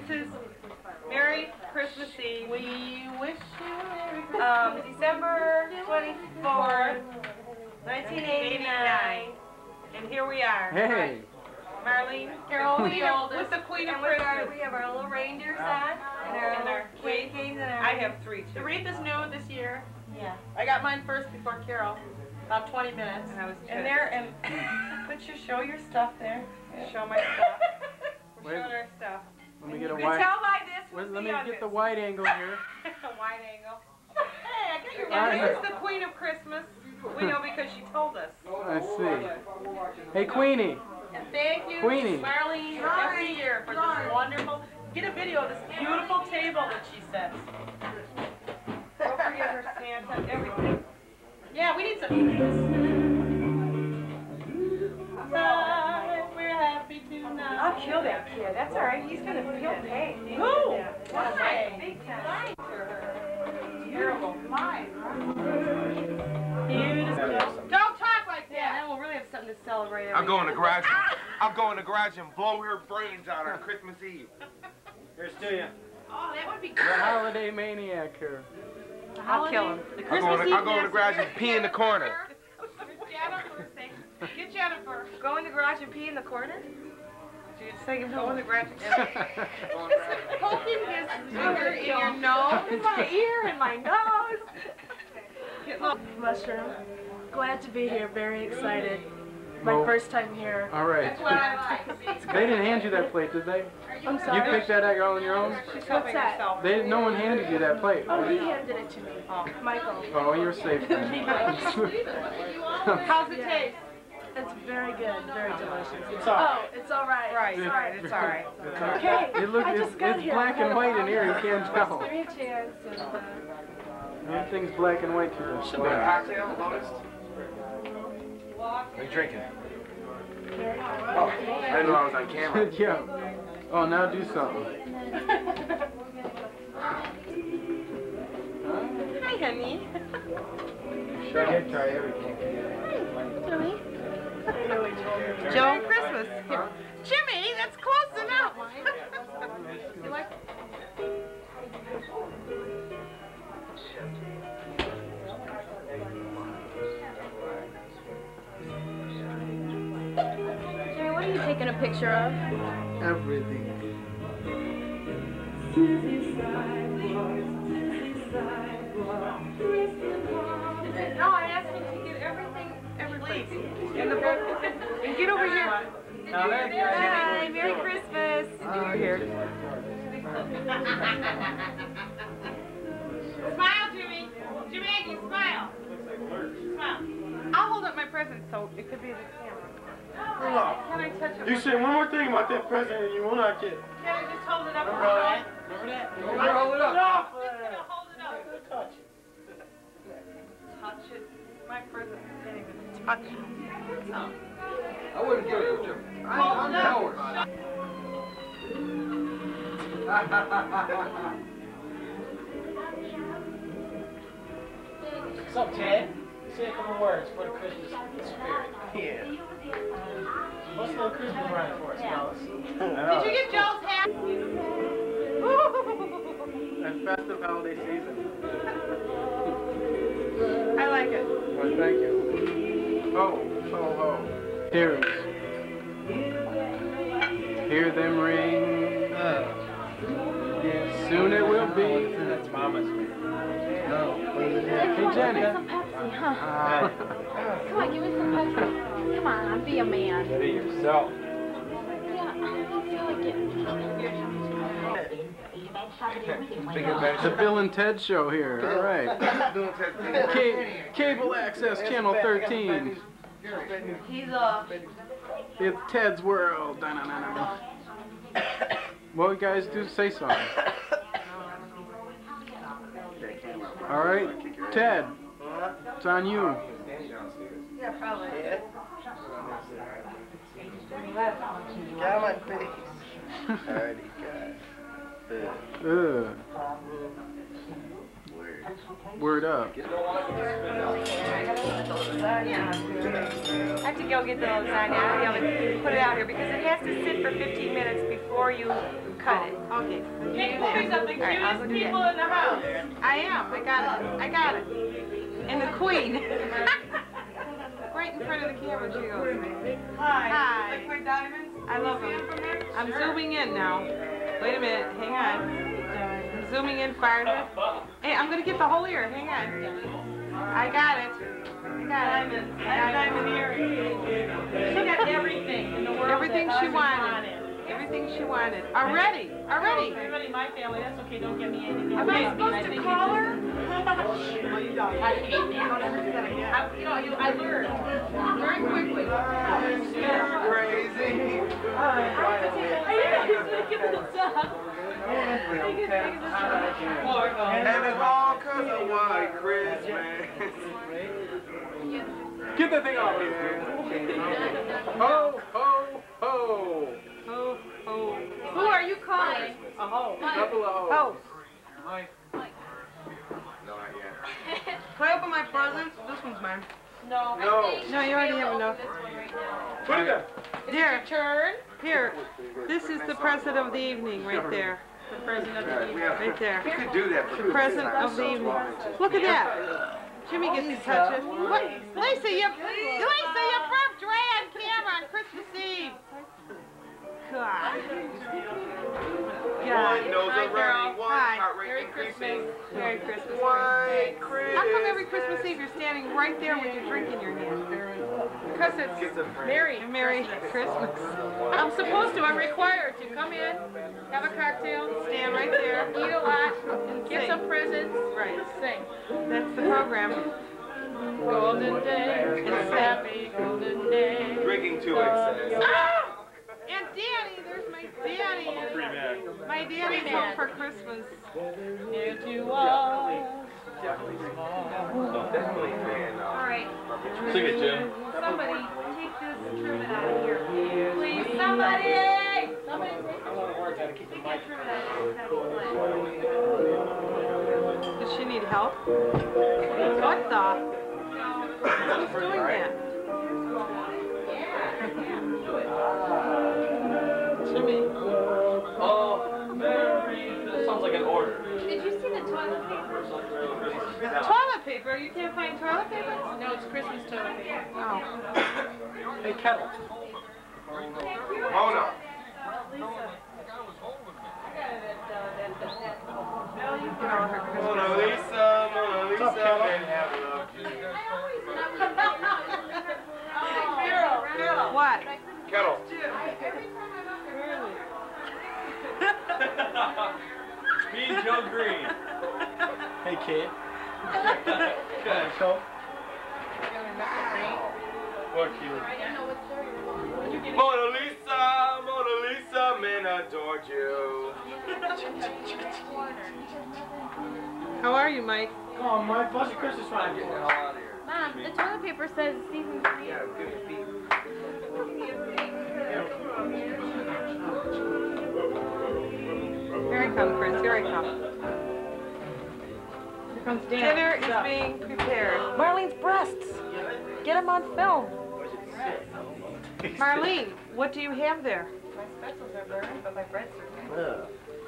This is Merry Christmas Eve. We wish you Merry Christmas. December 24th, 1989. And here we are. Hey. Marlene, Carol, with the Queen of Christmas. We have our little reindeer set and our candy canes and our... I have 3 too. The wreath is new this year. Yeah. I got mine first before Carol. About 20 minutes. And show your stuff there. Show my stuff. We're showing our stuff. Let me get a You wide. can tell by this. Let me get the wide angle here. A wide angle. Hey, I got your And here's the Queen of Christmas. We know because she told us. I see. Hey, Queenie. And thank you, Queenie. Marlene, every year for this wonderful. Get a video of this beautiful table that she sets. Don't forget her Santa, everything. Yeah, we need some. We're happy tonight. I'll kill that kid. That's all right. He'll pay. Who? Why? Big time. Terrible. Mine. Don't talk like that. Then we'll really have something to celebrate. I'll go in the garage. I'll go in the garage and blow her brains out on Christmas Eve. Here's to you. Oh, that would be The good. holiday maniac here. I'll kill him. I'll go in the garage and pee in the corner. Get Jennifer. Go in the garage and pee in the corner? So you're saying go in the garage and Poking his finger in your nose, in my ear, in my nose. Mushroom. Glad to be here. Very excited. My Well, first time here. All right. That's what I like. They didn't hand you that plate, did they? I'm You sorry. picked that out on your own? She's What's helping that? herself. No one handed you that plate. Oh, he handed it to me. Michael. Oh, you're safe then. How's it taste? It's very good. Very delicious. It's all right. Oh, it's all right. Right, Sorry. right, it's all right. Okay. It's black and white in here. You can't tell. Give me a chance. And, Everything's black and white here. Should be a cocktail, Lotus? What are you drinking? Oh, I didn't know I was on camera. Yeah. Oh, now do something. Hi, honey. Sure, I try everything. Joe Christmas. Jimmy, that's close enough. You like Jerry, what are you taking a picture of? Everything. No, I asked him to get everything, please, in the book. And get over here. Hi, Merry Christmas. Here. Smile, Jimmy. Jimmy, smile. Smile. I'll hold up my present so it could be the camera. Can I touch it? You said one more thing about that present and you will not get it. Can I just hold it up? Remember that? Remember hold it up. Just gonna hold it up. Touch it. Touch it. My present can't even touch it. I wouldn't give it to you. I'm Howard. What's up, Ted? Say a couple words for the Christmas spirit. Yeah. What's the little Christmas running for us, fellas? Did you get Joe's hat? And festive holiday season. I like it. Well, thank you. Ho, ho, ho. Here's. Hear them ring. Soon it will be. That's Mama's. Hey, Jenny. Some Pepsi, huh? Come on, give me some Pepsi. Come on, be a man. Be yourself. Yeah, I don't feel like it. The Bill and Ted Show here. All right. Cable Access Channel 13. He's It's Ted's World. Da-na-na-na. Well, you guys do say something. All right, Ted. It's on you. Yeah, probably. Got my face. Alrighty, guys. Word up. I have to go get the lasagna. I'll be able to put it out here because it has to sit for 15 minutes before you cut it. Okay. Hey, Chloe's of the cutest people in the house. I am. I got it. I got it. And the queen. Right in front of the camera she goes. Hi. Like my diamonds? I love them. I'm zooming in now. Wait a minute. Hang on. I'm zooming in farther. Hey, I'm going to get the whole ear. Hang on. I got it. I got it. I have diamond earrings. She got everything in the world. Everything that she husband wanted. Everything she wanted. Already. Already. Everybody in my family, that's okay. Don't give me anything. Am I supposed to call her? Well, you don't. I hate you. Don't ever do that again. I learned very quickly. Crazy. And it's all 'cause of White Christmas. Get that thing off here. Ho, ho, ho. Oh, oh. Who are you calling? A hoe. Couple of Oh. hoes. No, not yet. Can I open my presents? This one's mine. No. No. No, you already have enough. Put it there. Here. Turn. Here. This is the present of the evening right there. The president of the We have, Right there. you could do that for The present of the evening. Look at that. Jimmy gets to touch it. What? Lisa, you perped right on camera on Christmas Eve. God. One knows Hi, already. girl. One Hi. heart rate increasing. Merry Christmas. White Christmas. How come every Christmas Eve you're standing right there with your drink in your hand? Because it's Schizophrenic. Merry Christmas. I'm supposed to. I'm required to. Come in, have a cocktail, Stand right there. eat a lot, And get sing. some presents, Right. sing. That's the program. Golden day, it's happy golden day. Drinking to excess. Ah! And Danny, there's my Danny. My Danny's home for Christmas. Here to us. Definitely fan. Alright. Sing it, Jim. Somebody take this trivet out of here. Please, Somebody somebody! take I want to work. Gotta keep the mic. Does she need help? What the? Who's doing that? Jimmy. Oh, Mary. That sounds like an order. Did you see the toilet paper? Toilet paper? You can't find toilet paper? No, it's Christmas toilet paper. Oh. Hey, Kettle. Mona. Mona Lisa, Mona Lisa, and have love you. What? Kettle. Me and Joe Green. Hey, kid. So, What you? Mona Lisa, men adored you. How are you, Mike? come on, Mike. What's your Christmas rhyme? Mom, the toilet paper says season 3. Yeah, good to be. Here I come, Chris. Here I come. Here comes Dan. Dinner is being prepared. Marlene's breasts. Get them on film. Marlene, what do you have there? My spetzels are burned, but my breads are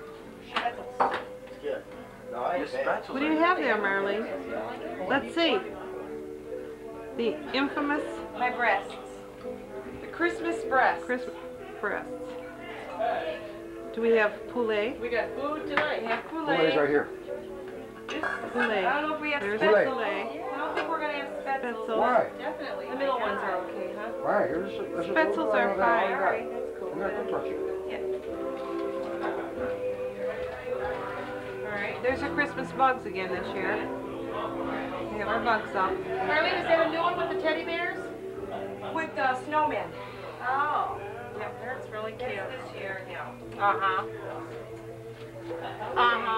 What do you have there, Marlene? Let's see. The infamous my breasts. The Christmas breasts. Christmas breasts. Do we have poulet? We got food tonight. We have Poulet's poulet. right here. Poulet. I don't know if we have There's Poulet. poulet. I don't think we're gonna have spetzels. Spetzels. Why? Definitely. The middle ones are okay, huh? Why? Here's Spetzels are fine. All right, that's cool. I'm not gonna touch it. All right. There's your Christmas bugs again this year. We have our bugs up. Marlene, is that a new one with the teddy bears? With the snowman. Oh. Yep, that's really cute. This year, yeah. Uh-huh. Uh-huh.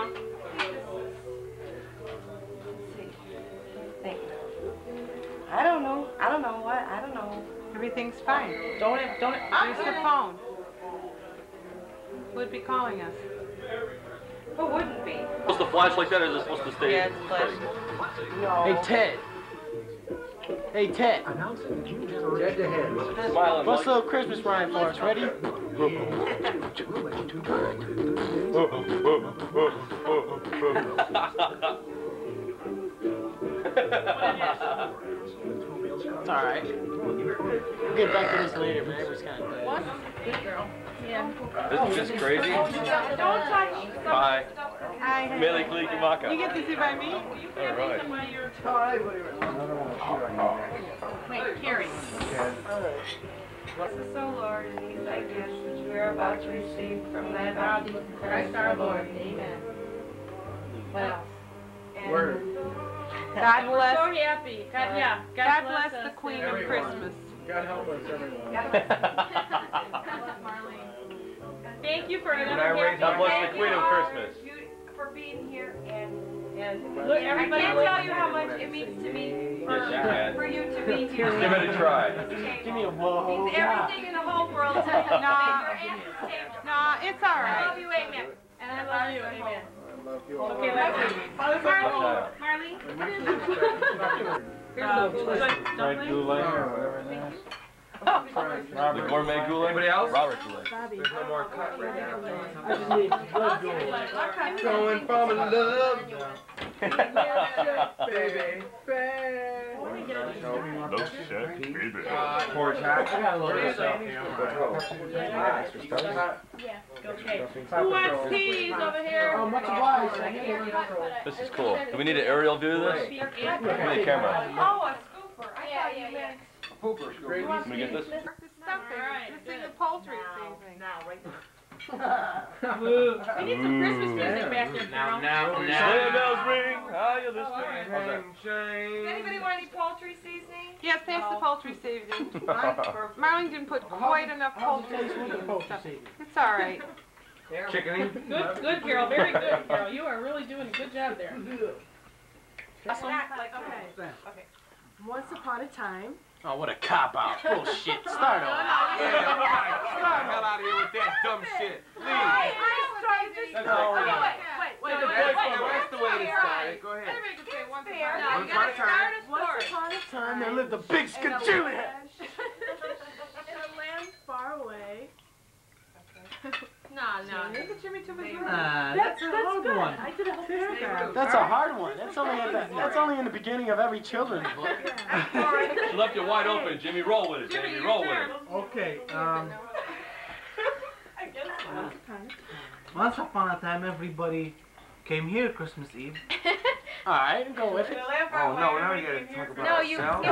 I don't know. I don't know what. I don't know. Everything's fine. Don't. There's the phone. Who would be calling us? Who wouldn't be? Supposed to flash like that, or is it supposed to stay? Yeah, it's flashy. Hey, Ted. Hey, Ted. Ted the head. Smiling. What's a little Christmas rhyme for us? Ready? It's alright. We'll get back to this later, man. It was kind of What? Good girl. Yeah. This is just crazy. Don't touch. Hi. Hi. Mele Kalikimaka. You get to sit by me? Alright. Wait, Carrie. So, Lord, in these thy gifts which we are about to receive from thy bounty, Christ our Lord. Amen. What else? Word. God We're bless. so happy. God Bless us. the Queen of Christmas. God help us, everyone. Thank you for When I another raise God bless the Queen of all Christmas. for being here, and Look, I everybody, can't tell you how much it means to me Yes, you can. for you to be here. Give it a try. Give me a whoa. Means everything in the whole world to me. No. You're at this table. No, it's I alright. love you, amen. and I love you. Amen. I love you all. Okay, let's see. Marley, The gourmet goulet. Anybody else? Robert goulet. There's no more cut right now. Going from love, Baby. No shit, baby. Porch hat. I got a little stuff here. Okay. Who wants teas over here? Oh, much obliged. This is cool. Do we need an aerial view of this? We need a camera. oh, a scooper. I thought you meant. Pooper scoop. Can we get this? This stuffing. Alright, This thing good. of poultry seasoning. Now, right now. We need some Christmas music back there, Carol. Sleigh bells ring. How you listening? How's that? Does anybody want any poultry seasoning? Yes, pass the poultry seasoning. Marlene didn't put quite enough poultry seasoning. It's alright. Chickening. Good, Carol. Very good, Carol. You are really doing a good job there. Once upon a time. Oh, what a cop-out. Bullshit. Start over. Get the hell out of here with that dumb shit. Please. Wait. That's the way to start it. Go ahead. It's fair. Once upon a time. Once upon a time. There lived a big skajillion. In a land far away. No. Look at Jimmy to his room. That's a hard one. I did a whole paragraph. That's a hard one. That's only in the beginning of every children's book. She left you wide open, Jimmy. Roll with it, Jamie. Roll with it. Okay, once upon a time, everybody came here Christmas Eve. Alright, go with it. Oh, no, now we gotta talk about No, you. ourselves.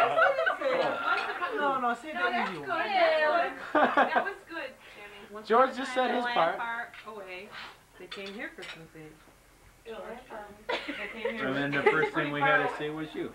No, say the easy one. That was good, Jimmy. George just said his part. Away. They came here Christmas Eve. And then the first thing we had to say was you.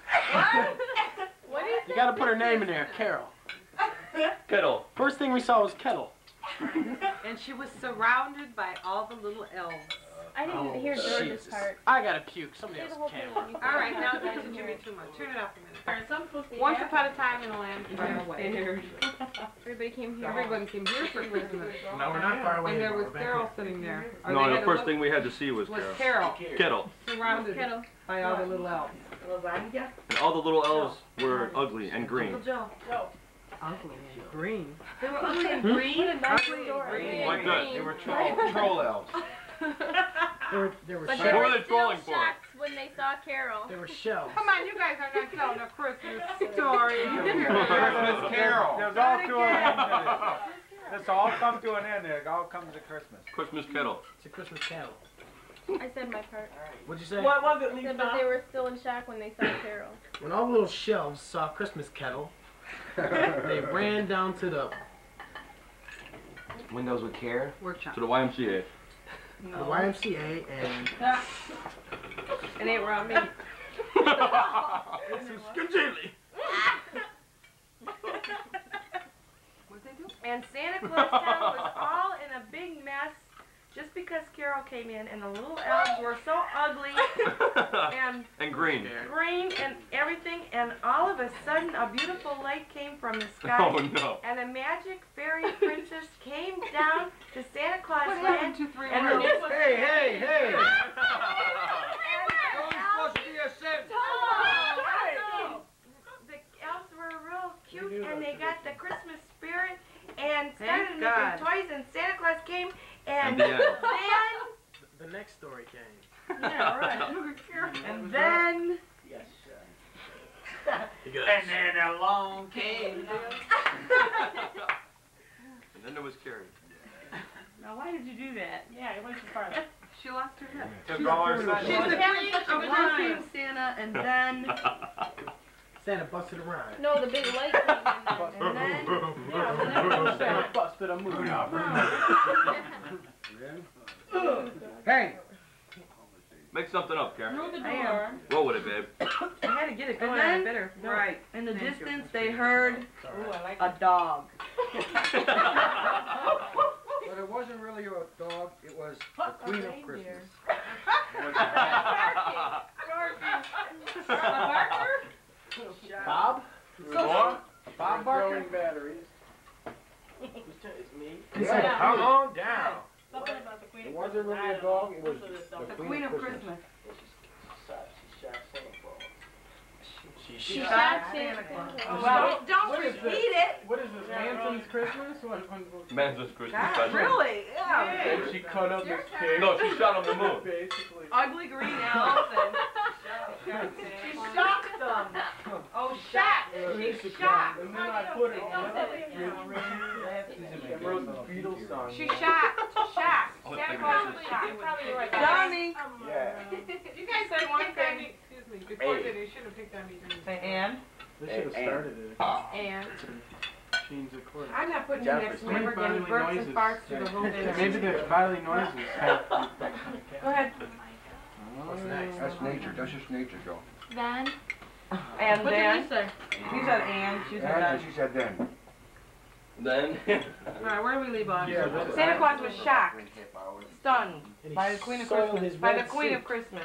What is You gotta put her name in there, Carol. Kettle. First thing we saw was Kettle. And she was surrounded by all the little elves. I didn't hear George's part. I gotta puke. Somebody else can. Alright, now this is Jimmy too much. Turn it off a minute. Some supposed to be Once happy. upon a time in a land far away. Everybody came here. Everyone came here for Christmas. No, we're not far away And there anymore. was Carol sitting there. Or No, they the had to first look- thing we had to see was Carol. Kettle. Surrounded Kettle. by all the little elves. And all the little elves were ugly and green. Ugly and green. They were ugly and green. Ugly and green. Like good. They were troll elves. They were But shells. they What were were they still trolling for? shocked when they saw Carol. They were shells. Come on, you guys are not telling a Christmas story. Christmas Carol. There's all to an end. This all come to an end. It all comes to Christmas. Christmas kettle. It's a Christmas cattle. I said my part. What'd you say? What was it, I Lisa? said, but they were still in shock when they saw Carol. When all the little shelves saw Christmas Kettle, they ran down to the Windows with care. Workshop. To the YMCA. YMCA and It ain't around me. And Santa Claus Town was all in a big mess just because because Carol came in and the little elves were so ugly and green. green and everything, and all of a sudden a beautiful light came from the sky. Oh no. And a magic fairy princess came down to Santa Claus What land. happened to three and words? Hey, hey, hey! And You're supposed to be a saint. the elves were real cute, and they got the Christmas spirit and started Thank making God. toys, and Santa Claus came, and the end. The next story came. yeah, right. And then And then along came. And then there was Carrie. Now, why did you do that? Yeah, it went too far. She lost her head. Took all her sunshine. She's the queen of Christmas, Santa, and then Santa busted a rhyme. No, the big light came in then. Santa busted a move. Hey! Make something up, Carrie. Through the I am. door. Roll with it, babe. I had to get it going. then- I better. Right. In the Thank you. distance, they heard Ooh, I like a dog. But it wasn't really a dog, it was the Queen of Christmas. Bob? More? Bob Barker? Batteries. He said, come on down. something about the Queen It of wasn't Christmas. really a dog, it was The Queen of Christmas. She She shot. shot Santa Claus. Well, don't What is repeat this? it. What is this, Manson's Christmas? What? Manson's Christmas God, special. really? Yeah. And she cut up this pig. No, she shot on the moon. Basically. Ugly green elves and she shocked them. Oh, shot! She shocked. And then I put it on. And wrote the Beatles song. She shocked. Shocked. Oh, Santa thank Claus you. was shocked. Probably right. Donnie. Yeah. You guys said one thing. Excuse me. Before Hey. dinner, you should have picked on me. Say Ann. They should have started it. And Change the chord. I'm not putting you next to me. We're getting Bodily burps noises. and farts through the whole dinner. Maybe the bodily noises have. Go ahead. What's next? That's nature, that's just nature, Joe. Then, And What then. did you say? She said Ann. She said And she said then. Then. Alright, where do we leave off? Yeah, that's- Santa Claus was shocked, stunned by the Queen of Christmas. By the Queen of Christmas.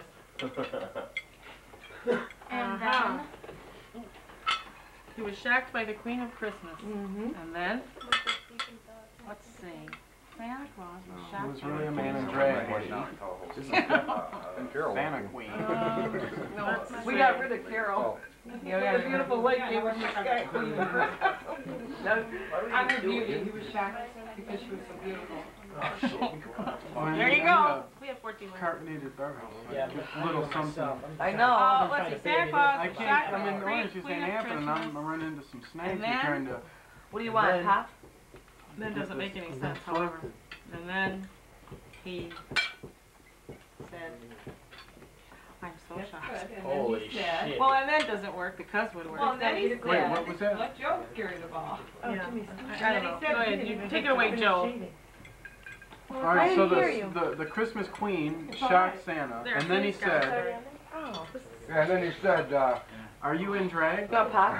and Uh-huh. then, He was shocked by the Queen of Christmas. Mm-hmm. And then, let's see. Santa Claus was It shocked. was really a man in drag. This is Santa Queen. We got rid of Carol. Oh. The beautiful lake came from the sky. Queen of Christmas. On her beauty, he was shocked because she was so beautiful. There you go. We have 14 minutes. Carbonated doghouse. Yeah, little something. I know. Let's see. Santa Claus I was can't shocked come by in the orange. She's Queen saying of apple, and Christmas. I'm running into some snakes. And You're then- trying to. What do you want, then- Pop? That doesn't make any sense, however. And then he said, I'm so shocked. Holy shit. Well, and then doesn't work because would work. Well, then he Wait, said, what was that? let Joe carry the ball. Yeah. And I then don't know. he said, Go ahead, you take it away, Joe. All right, so didn't hear you. the Christmas Queen It's all shocked right. Santa, There, and then he Santa's got said, Oh, Yeah, and then he said, "Are you in drag?" go, Pop.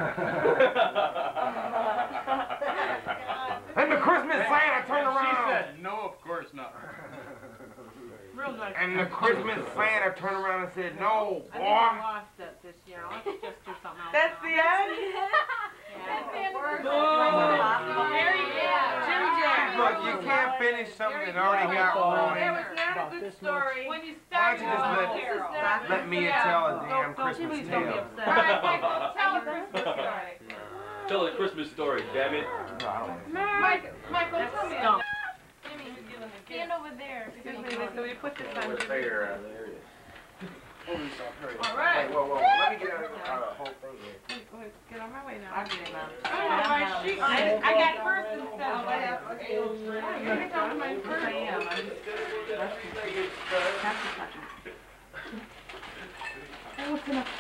and the Christmas Santa turned She around. said, "No, of course not." Real nice. And the Christmas Santa turned around and said, no, I think I boy. lost it this year. Let's just do something else. That's the now. end? that's the end of her Very good. Jim Jack. Look, you can't finish something that already got That ruined. was not a good story. When you Why start don't you just let me tell a damn Christmas please don't be tale? upset. All right, Michael, tell a Christmas story. Tell a Christmas story, damn it. Michael, tell me. Stop. Stand over there. Excuse me, so we put this on. All right. Whoa, let me get out of the whole thing here. Get on my way now. I'm getting out. I got first instead of last. Okay. You can tell me my first. I am. I'm just have to touch it. Oh, it's enough.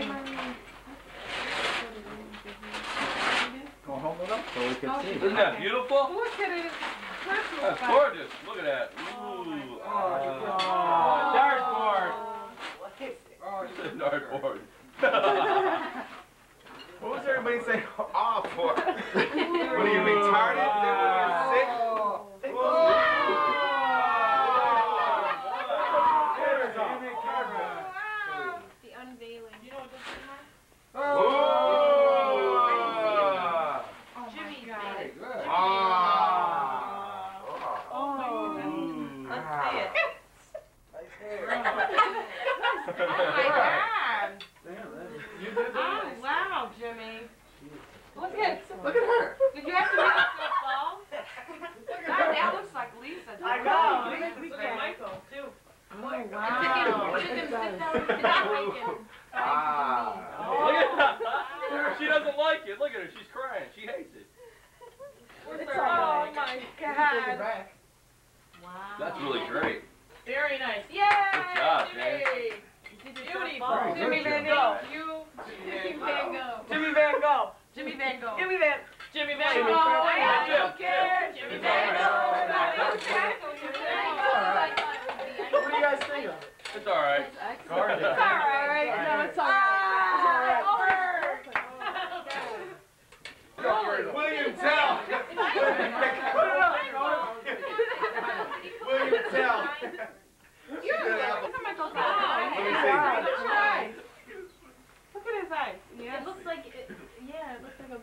Go hold it up so we can see. Isn't that beautiful? Look at it. That's gorgeous. Look at that. Ooh. Dartboard. Dartboard. What was everybody saying off for? What are you retarded? Then when you're sick? see it. Oh my God. Oh wow, Jimmy. Look at her. Did you have to make it so fall? God, that looks like Lisa. I know. We can Michael too. Oh wow. Look at her. She doesn't like it. Look at her. She's crying. She hates it. Oh my God. Wow. That's really great. Very nice. Yay! Good job, man. Beautiful. Jimmy Van Gogh. Jimmy Van Gogh. Jimmy Van Gogh. Jimmy Van Gogh. Jimmy Van. Jimmy Van Jimmy Gogh. Van I Gogh. don't care. Jimmy Van Gogh. What do you guys think of? It's all right. It's all right. No, it's all right. William Tell. William Tell. Look at his eyes. It looks like it. Yeah, it looks like a.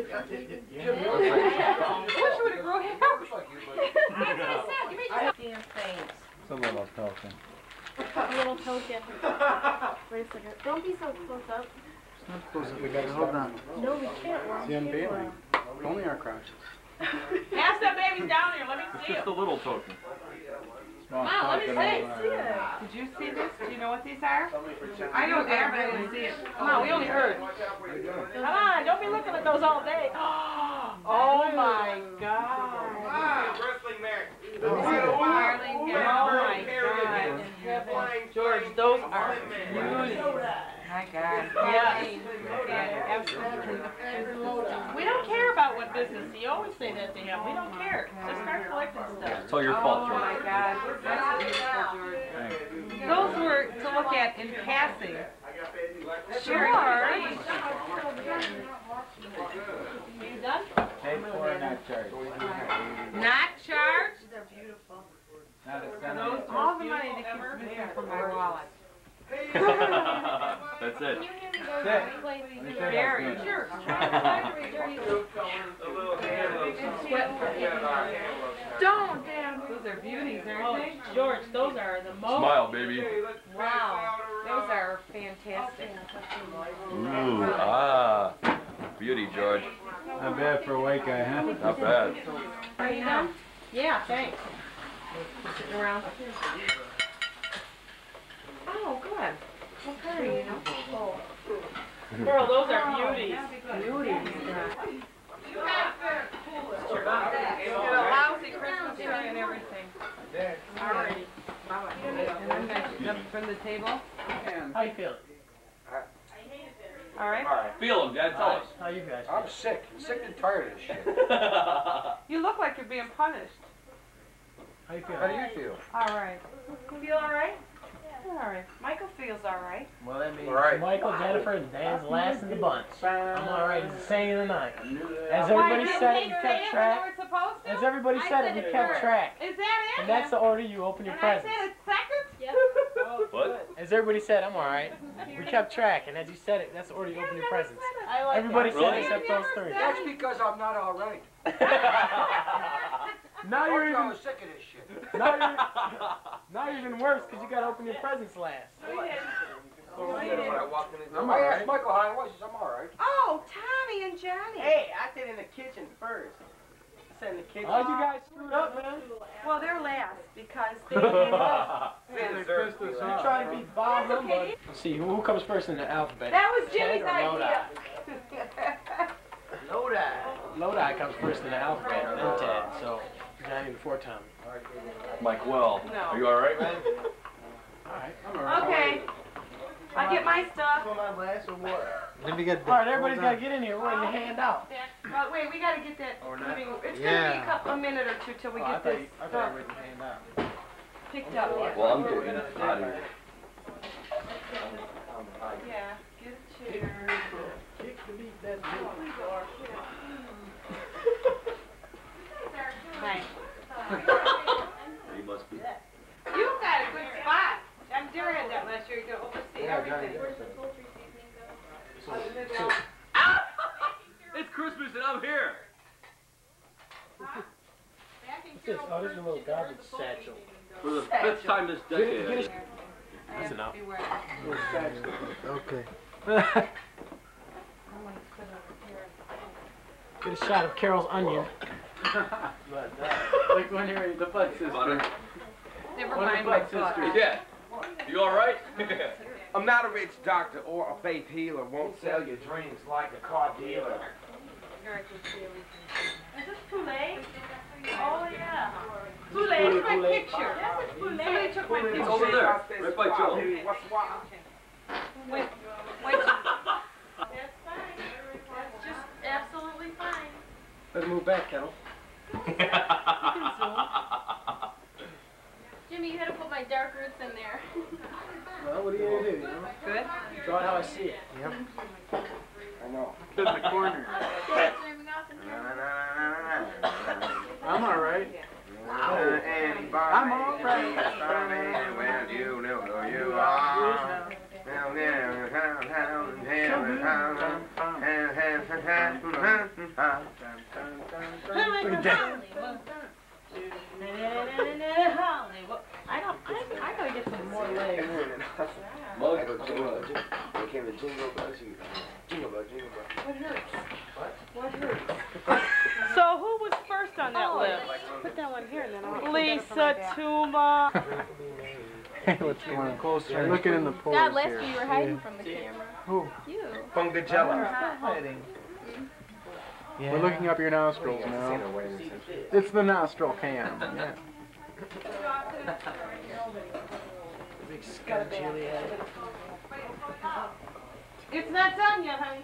I wish you would have grown hair. That's what I said. You made yourself. Damn things. It's a little token. A little token. Wait a second. Don't be so close up. It's not supposed to. We gotta hold on. No, we can't. We're on The unveiling. camera. Only our crouches. Ask that baby down here. Let me It's see just it. a little token. Come on, let me see it. Did you see this? Do you know what these are? I know there, but I didn't see it. Come on, we only heard. Come on, don't be looking at those all day. Oh my God. Wrestling match. Darling, oh my God. George, those are beauty. My God. Yes. Yeah, absolutely. We don't care about what business. You always say that to him. We don't care. Just start collecting stuff. It's all your fault, Oh my George. God. That's beautiful, George. Those were to look at in passing. George. You done? Paid for and not charged. Not charged? They're beautiful. Not a cent. Those, all the money that keeps missing from my wallet. That's Can it. you hand me those Sit. replays? Very. Sure. Don't, damn. Those are beauties, Oh, aren't they? George, those are the most. Smile, baby. Wow. Those are fantastic. Ooh, ah. Beauty, George. Not bad for a white guy, huh? Not bad. Are you done? Yeah, thanks. Sitting around. Oh, good. What color are you? Oh. Girl, those are beauties. Beauties. Get a lousy Christmas tree and everything. Alrighty. Bye-bye. And I'm gonna jump from the table. How you feeling? Alright. Feel him, Dad. Tell us. How you guys? I'm sick. I'm sick and tired of this shit. You look like you're being punished. How you How do feeling? you feel? Alright. You feel all right? Alright. Michael feels all right. Well, that means All right. Michael, Jennifer, and Dan's last in the bunch. I'm all right. It's the saying of the night. As Why, everybody didn't said they it, we say kept it track. when they were supposed to? As everybody said it, we kept track. Is that it? And that's the order you open your And I presents. said it's second? Yep. What? As everybody said, I'm all right. We kept track, and as you said it, that's the order you open your presents. I like Everybody Really? said except those three. That's because I'm not all right. Now I you're told you I even was sick of this shit. now you're even worse because you got to open your presents last. When I walked in the door, I'm I all asked right. Michael how he was. He says, I'm all right. Oh, Tommy and Johnny. Hey, I said in the kitchen first. I said in the kitchen. How'd you guys screw it up, man? Well, they're last because they didn't know. You're trying to be Bob Humbug. Let's see, who comes first in the alphabet? That was Jimmy's Ted or idea. Lodi. Lodi comes first in the alphabet, then Ted. So Johnny before Tommy. Mike, well, No. are you all right, man? All right. Okay. I'll get my stuff. For my glass of water. Let me get All right, everybody's got to get in here. We're ready to hand out. Well, wait, we gotta get that moving. It's gonna be Yeah. a couple, a minute or two till we Oh, I get thought this you stuff were ready to hand out. picked up. Well, I'm getting out of here. Yeah, get a chair. Kick the beat, that's Nice. You must be. You've got a good spot. I'm Dara had that last year. You can oversee everything. It's Christmas and I'm here. What's this? Oh, this is a little garbage satchel. For the 5th time this decade. That's enough. Okay. Get a shot of Carol's onion. Like when you're the butt sister. Butter. Never What mind about my butt. Yeah. You alright? I'm not a rich doctor or a faith healer. Won't sell your dreams like a car dealer. Is this Poulet? Oh, yeah. Poulet, look at my picture. That's a Poulet. Somebody took my It's picture. over there, right by Joe. Wait. That's fine. That's just absolutely fine. Let's move back, Kettle. Jimmy, you had to put my dark roots in there. Well, what are you gonna do? You know? Good. Draw it how I see it. Yep. I know. In the corner. I'm alright. I'm alright. Well, you know who you are. I gotta get some more legs. Mug. What hurts? So who was first on that list? Put that one here and then I'll Lisa Tuma. What's going on? Closer. Looking in the pores God, last here. year you were hiding from the camera. Who? You. Fungagella. Hiding. We're looking up your nostrils now. It's the nostril cam. Yeah. Big Scott Juliet. It's not done yet, honey.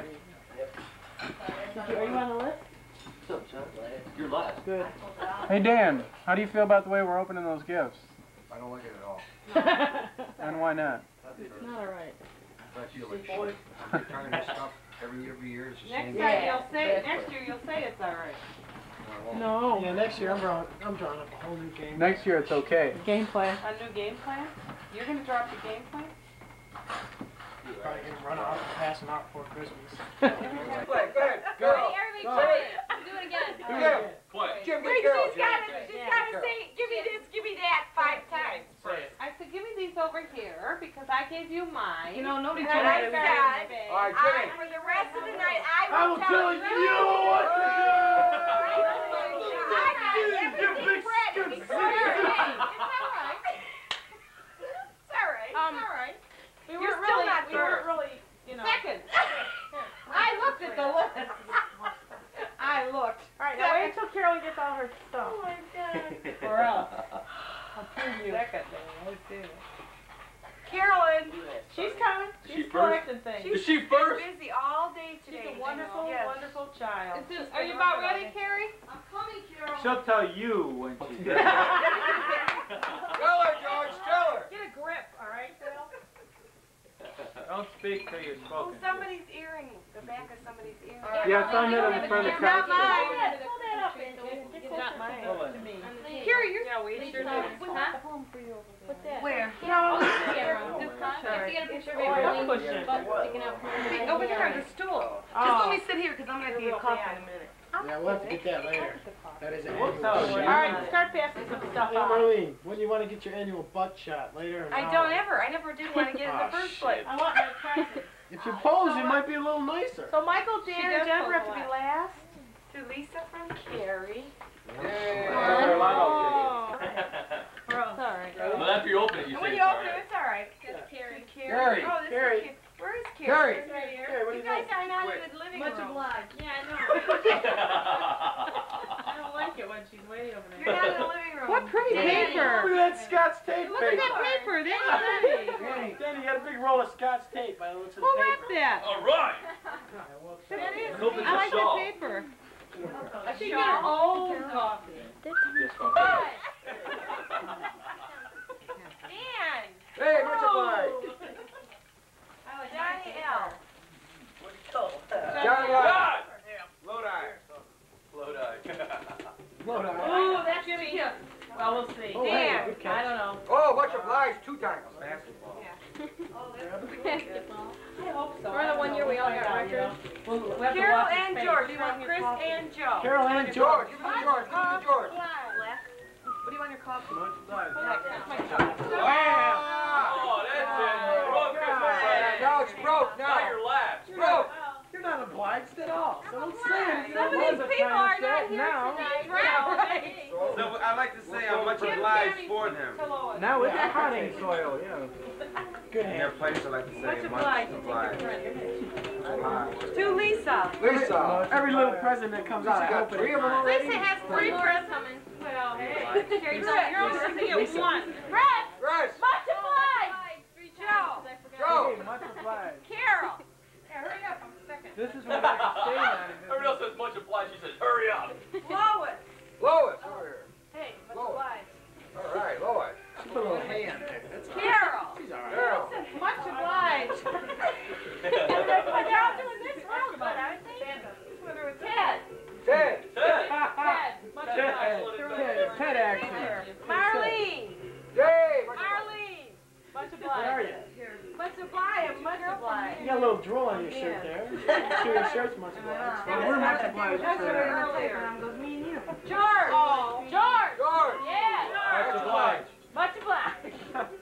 Are you on the list? What's up, John? You're last. Good. Hey Dan, how do you feel about the way we're opening those gifts? I don't like it at all. And why not? It's not alright. I feel like shit. I'm trying to do stuff every year. It's the same. Next year you'll say it's alright. No. Yeah, next year I'm drawing up a whole new game. Next year it's okay. Game plan. A new game plan? You're gonna drop your game plan? Probably gonna run out and pass them out before Christmas. Go ahead. Go. Everybody try it. Do it again. Yeah. Quiet. Jim, Wait, get Carol. she's gotta say, give me this, give me that 5 times. I said, give me these over here because I gave you mine. You know, nobody And told I me to said, All right, Jimmy. for the rest of the night, I will tell you what to do. Everything's ready. It's all right. It's all right. It's all right. We You're weren't still really, not we weren't first. really, you know. Second. I looked at the list. I looked. Alright, now wait until Carolyn gets all her stuff. Oh my God. Or else. I'll prove you. Second thing, let's do it. Carolyn. She's coming. Is she She's first? collecting things. Is she first? Been busy all day today. She's a wonderful, Yes. wonderful child. Are you about ready, Carrie? I'm coming, Carol. She'll tell you when she's Tell her, George. Tell her. Get a grip, alright, Phil? Don't speak till you're Oh, spoken. somebody's earring. The back of somebody's earring. Yeah, it's on there in front of the Not couch. mine. Pull that up and get not mine. Hold on. To me. Carrie, you're. Yeah, we sure do. What's that? Where? No, camera. If you get a picture of Everlyne's butt sticking out from the Over there on the stool. Oh. Just let me sit here because I'm going to be a coffee in a minute. Yeah, we'll have to get that later. That is an We'll annual tell shot. you. Alright, start passing some stuff Hey, out. Marlene, when do you want to get your annual butt shot? Later or I now? don't ever. I never did want to get it in the Oh, first shit. place. I want my practice. If you pose, it might be a little nicer. So Michael, She Dan, does and Deborah have pose to a be lot. last. To Lisa from Carrie. Oh. Sorry. But after you open it, you And say when it's you open alright. it, it's all right. Carrie. Carrie. Oh, this Carrie. is cute. Where is Carrie. Carrie? It's right here. Carrie, what do You you guys think? are not in the living Much room. obliged. Yeah, I know. I don't like it when she's way over You're not in the living room. What pretty paper. Look at that Scott's tape Look at that paper. That's pretty. Danny, Danny, you got a big roll of Scott's tape by the looks of Who the wrapped paper. that? Alright! That is. Open I like the that shawl. paper. I should get her old coffee. Dan. Hey, much obliged. Johnny L. John Lott. Lodi. Ooh, that's cute. Well, we'll see. Oh, hey, Dan, good I catch. don't know. Oh, much obliged. 2 times. Basketball. Basketball. I hope so. Remember the one year we all got records? We'll have to Carol watch his and face. George. What do You want want your Chris coffee? and Joe. Carol and George. Give me the George. Give me the George. What do you want your cup. Oh, that's it. Wrong Christmas present. Now it's broke now. Now you're last. It's broke. You're not obliged at all. So don't say anything. Some of these people are not here now. tonight. So I like to say I'm much obliged for them. Now it's potting soil, yeah. Good In hand. their place, I like to say Much much obliged. obliged. To Lisa. Lisa. Every little present that comes out, I got open 3 it. of them already. Lisa has 3 Laura's coming. Well, hey. Here you go. You're only supposed to get one. Brett, Chris. much obliged. Joe, Joe. Hey, much obliged. Carol. Yeah, hurry up, I'm second. This is what I can stay on. Everyone else says much obliged. She says, hurry up. Lois. Lois. Over here. Hey, much Lois. obliged. All right, Lois. She put a little hand there. That's all right. Carol. She's all right. Carol. Much obliged. They're all doing this real good, aren't they? Ted. Ted. Ted. Much Ted. obliged. Ted action. Marlene. Dave. Marlene. Much Where are obliged. you? Much obliged. Much obliged. You got a little drool on your shirt there. So your shirt's much obliged. Well, We're much obliged That's for what that. earlier. Goes me and you. George. Oh. George. George. Yeah. Much obliged. Much obliged.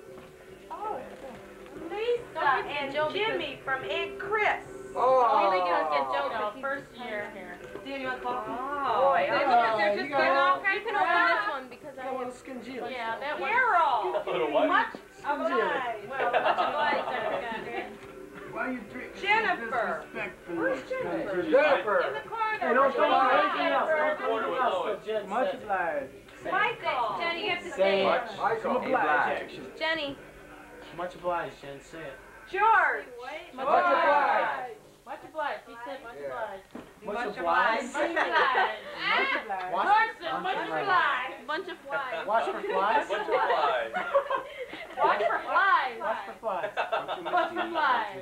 Lisa and Jimmy from Aunt Chris. Oh. Maybe we can get Joe No, for first year here. Dan, you want coffee? Oh, boy. They look at they're just you getting got all You kinds can of open this stuff. one because I Got one have. skingy. Yeah, that one. Carol. Little what? Much obliged. Well, much obliged. I forgot. Why you drink? Jennifer. Where's Jennifer? Jennifer. In the corner. Hey, don't throw anything else. Jennifer. Don't throw anything else. Much obliged. Michael. Jenny, you have to Say say much. it. Michael. Obliged action. Jenny. Much obliged, Jen. Say it. George. Much obliged. Much obliged. He said much Yeah. obliged. Much obliged. Much obliged. Much obliged. Carson, much obliged. Bunch of flies. Watch for flies. Much obliged. Watch for flies. Watch for flies. Much obliged.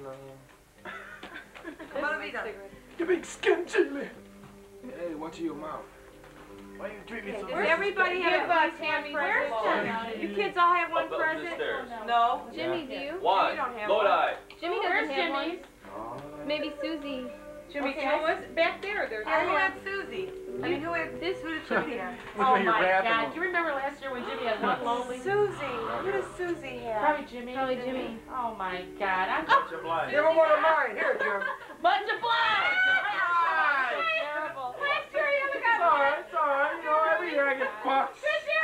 What have we done? You big skin chili. Hey, watch your mouth. Why you treat me so Does everybody have a Tammy? Where's Tammy? You kids all have one Up the present? stairs. No. Jimmy, do you? One. You don't have Lodi. Jimmy Where's doesn't have Jimmy? one. Maybe Susie. Jimmy, Okay, Joe was back there. There's Who had Susie? I mean, who had This who did Jimmy have? Oh your my bathroom. God! Do you remember last year when Jimmy had one lonely? Susie. Who does Susie have? Probably Jimmy. Probably Jimmy. Oh my God! I'm Much obliged. Give him one of mine. Here, Jim. much obliged. Terrible. Last year you only got It's all right. It's all right. You know, every year I get fucked. This year.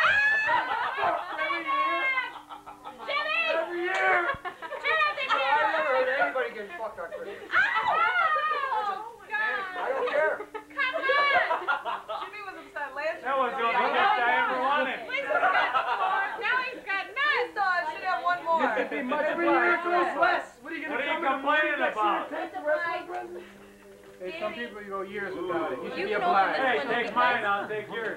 Jimmy. Every year. Turn on the I camera. never heard anybody get fucked on Christmas. Oh God! I don't care. Come on. Jimmy was upset last year. That was the only gift I ever wanted. Lisa's got more. Now he's got none. So I should have one more. Be much obliged. less. What are you complaining about? Take the rest of the presents. Hey, some people you go years without it. You should You be can open obliged. this Hey, one. take mine. I'll take yours.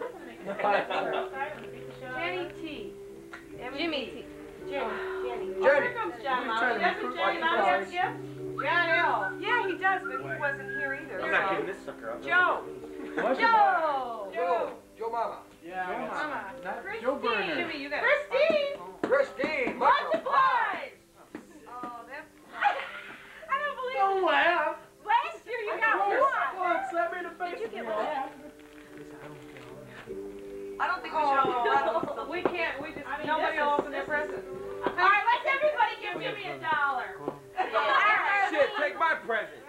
Jenny T. Jimmy. T. Jenny. Jenny. Here comes John We're Molly. trying to Doesn't recruit Johnny white Molly have boys. gifts? John L. Yeah, he does, but he wasn't here either. I'm not giving this sucker up. Joe. Much Joe. Joe. Joe Mama. Yeah, I got Mama. some. Not Christine. Joe Burner. Jimmy, you got Christine. Christine. Much Much obliged. obliged. Oh, that's. I don't believe Don't it. laugh. Last year you got one. Come on, slap me in the face. Did you get one? I don't think we should open We can't. We just nobody will open their presents. All right, let's everybody give Jimmy $1. Shit, take my present.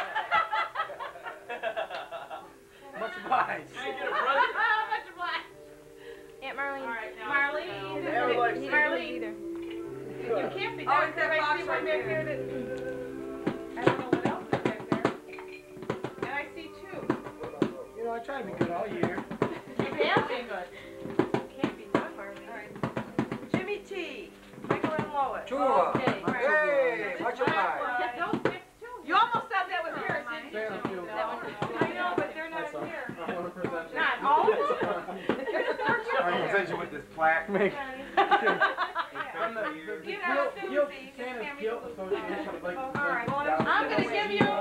Much obliged. You didn't get a present? Much obliged. Aunt Marlene. All right, now. Marlene. They never liked He it. doesn't either. You can't be Oh, done it's because that I box see right one back there. here that. I don't know what else is back there. And I see two. You know, I try to be good all year. You can't be good. Can't be done, Marlene. All right. Jimmy T. Michael and Lois. Tula. Okay. All right. Hey, much obliged. Get those gifts too. You almost said that was yours, didn't you? Thank you. I know, but they're not here. I want to present you. Not all of them? I'm gonna present you with this plaque. Make. From the You know, Guilt, Susie. Santa's Guilt Association would like to All thank right. you. I'm gonna give you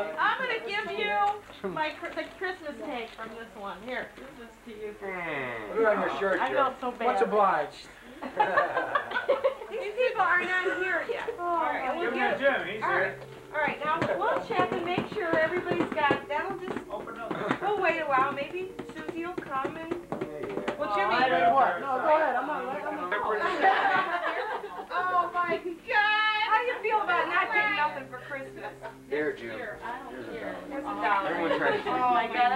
the Christmas cake from this one. Here, this is to you. Put it on your shirt, I Jim. felt so bad. Much obliged. These people are not here yet. All right, we'll Give me a get. Jim. He's All right. here. All right, now we'll check and make sure everybody's got. That'll just. Open up. We'll wait a while. Maybe Susie will come and we'll Jimmy. What? No, go ahead. I'm not. Oh my God! How do you feel about not getting nothing for Christmas? Here, Jim. Here's a dollar. Everyone try to keep Oh my God!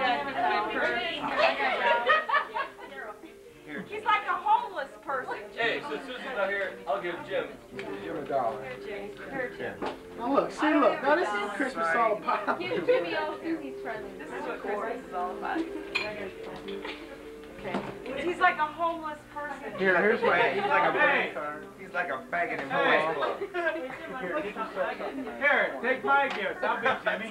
He's like a homeless person. Hey, so Susan's not here. I'll give Jim. Give him $1. Here, Jim. Now look, see, look. Now this is Christmas all about. Give Jimmy all Susie's presents. This is what Christmas is all about. Okay. He's like a homeless person. Here's what. He's like a bag. He's like a faggot in boys club. Here, take my gifts. I'll be Jimmy.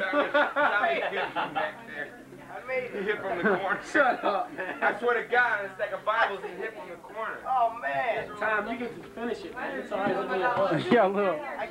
I made it hit from the corner. Shut up, man. I swear to God, it's like a Bible's and hit from the corner. Oh man, Tom, you get to finish it, man. It's alright. Yeah, look. I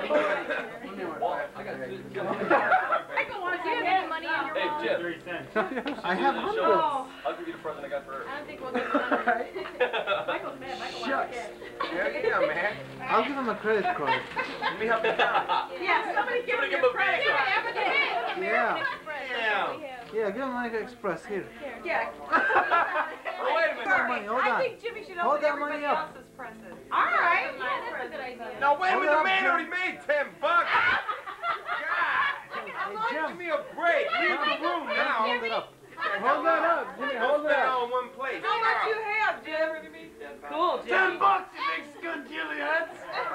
don't want to get any money in your Hey, wallet. Jim. 3 cents. I have hundreds. I'll give you the present I got for her. I don't think we'll get money. Michael's mad. Michael wants to get. Yeah, man. I'll give him a credit card. Let me help you out. Yeah, somebody give him Give your him a credit Visa. card. Yeah. Damn. Yeah, give him American Express here. Yeah. Oh, wait a minute. Money, hold I on. think Jimmy should Hold open that everybody money up. else's presents. All right. Yeah, that's a good idea. No, wait a Hold minute. The up, man Jim. already made $10. God. Give me a break. Leave the room now. Hold it up. Hold that up, Jimmy. Hold that all in one place. How much you have, Jim? Cool, Jimmy. $10, you big scunchilly heads.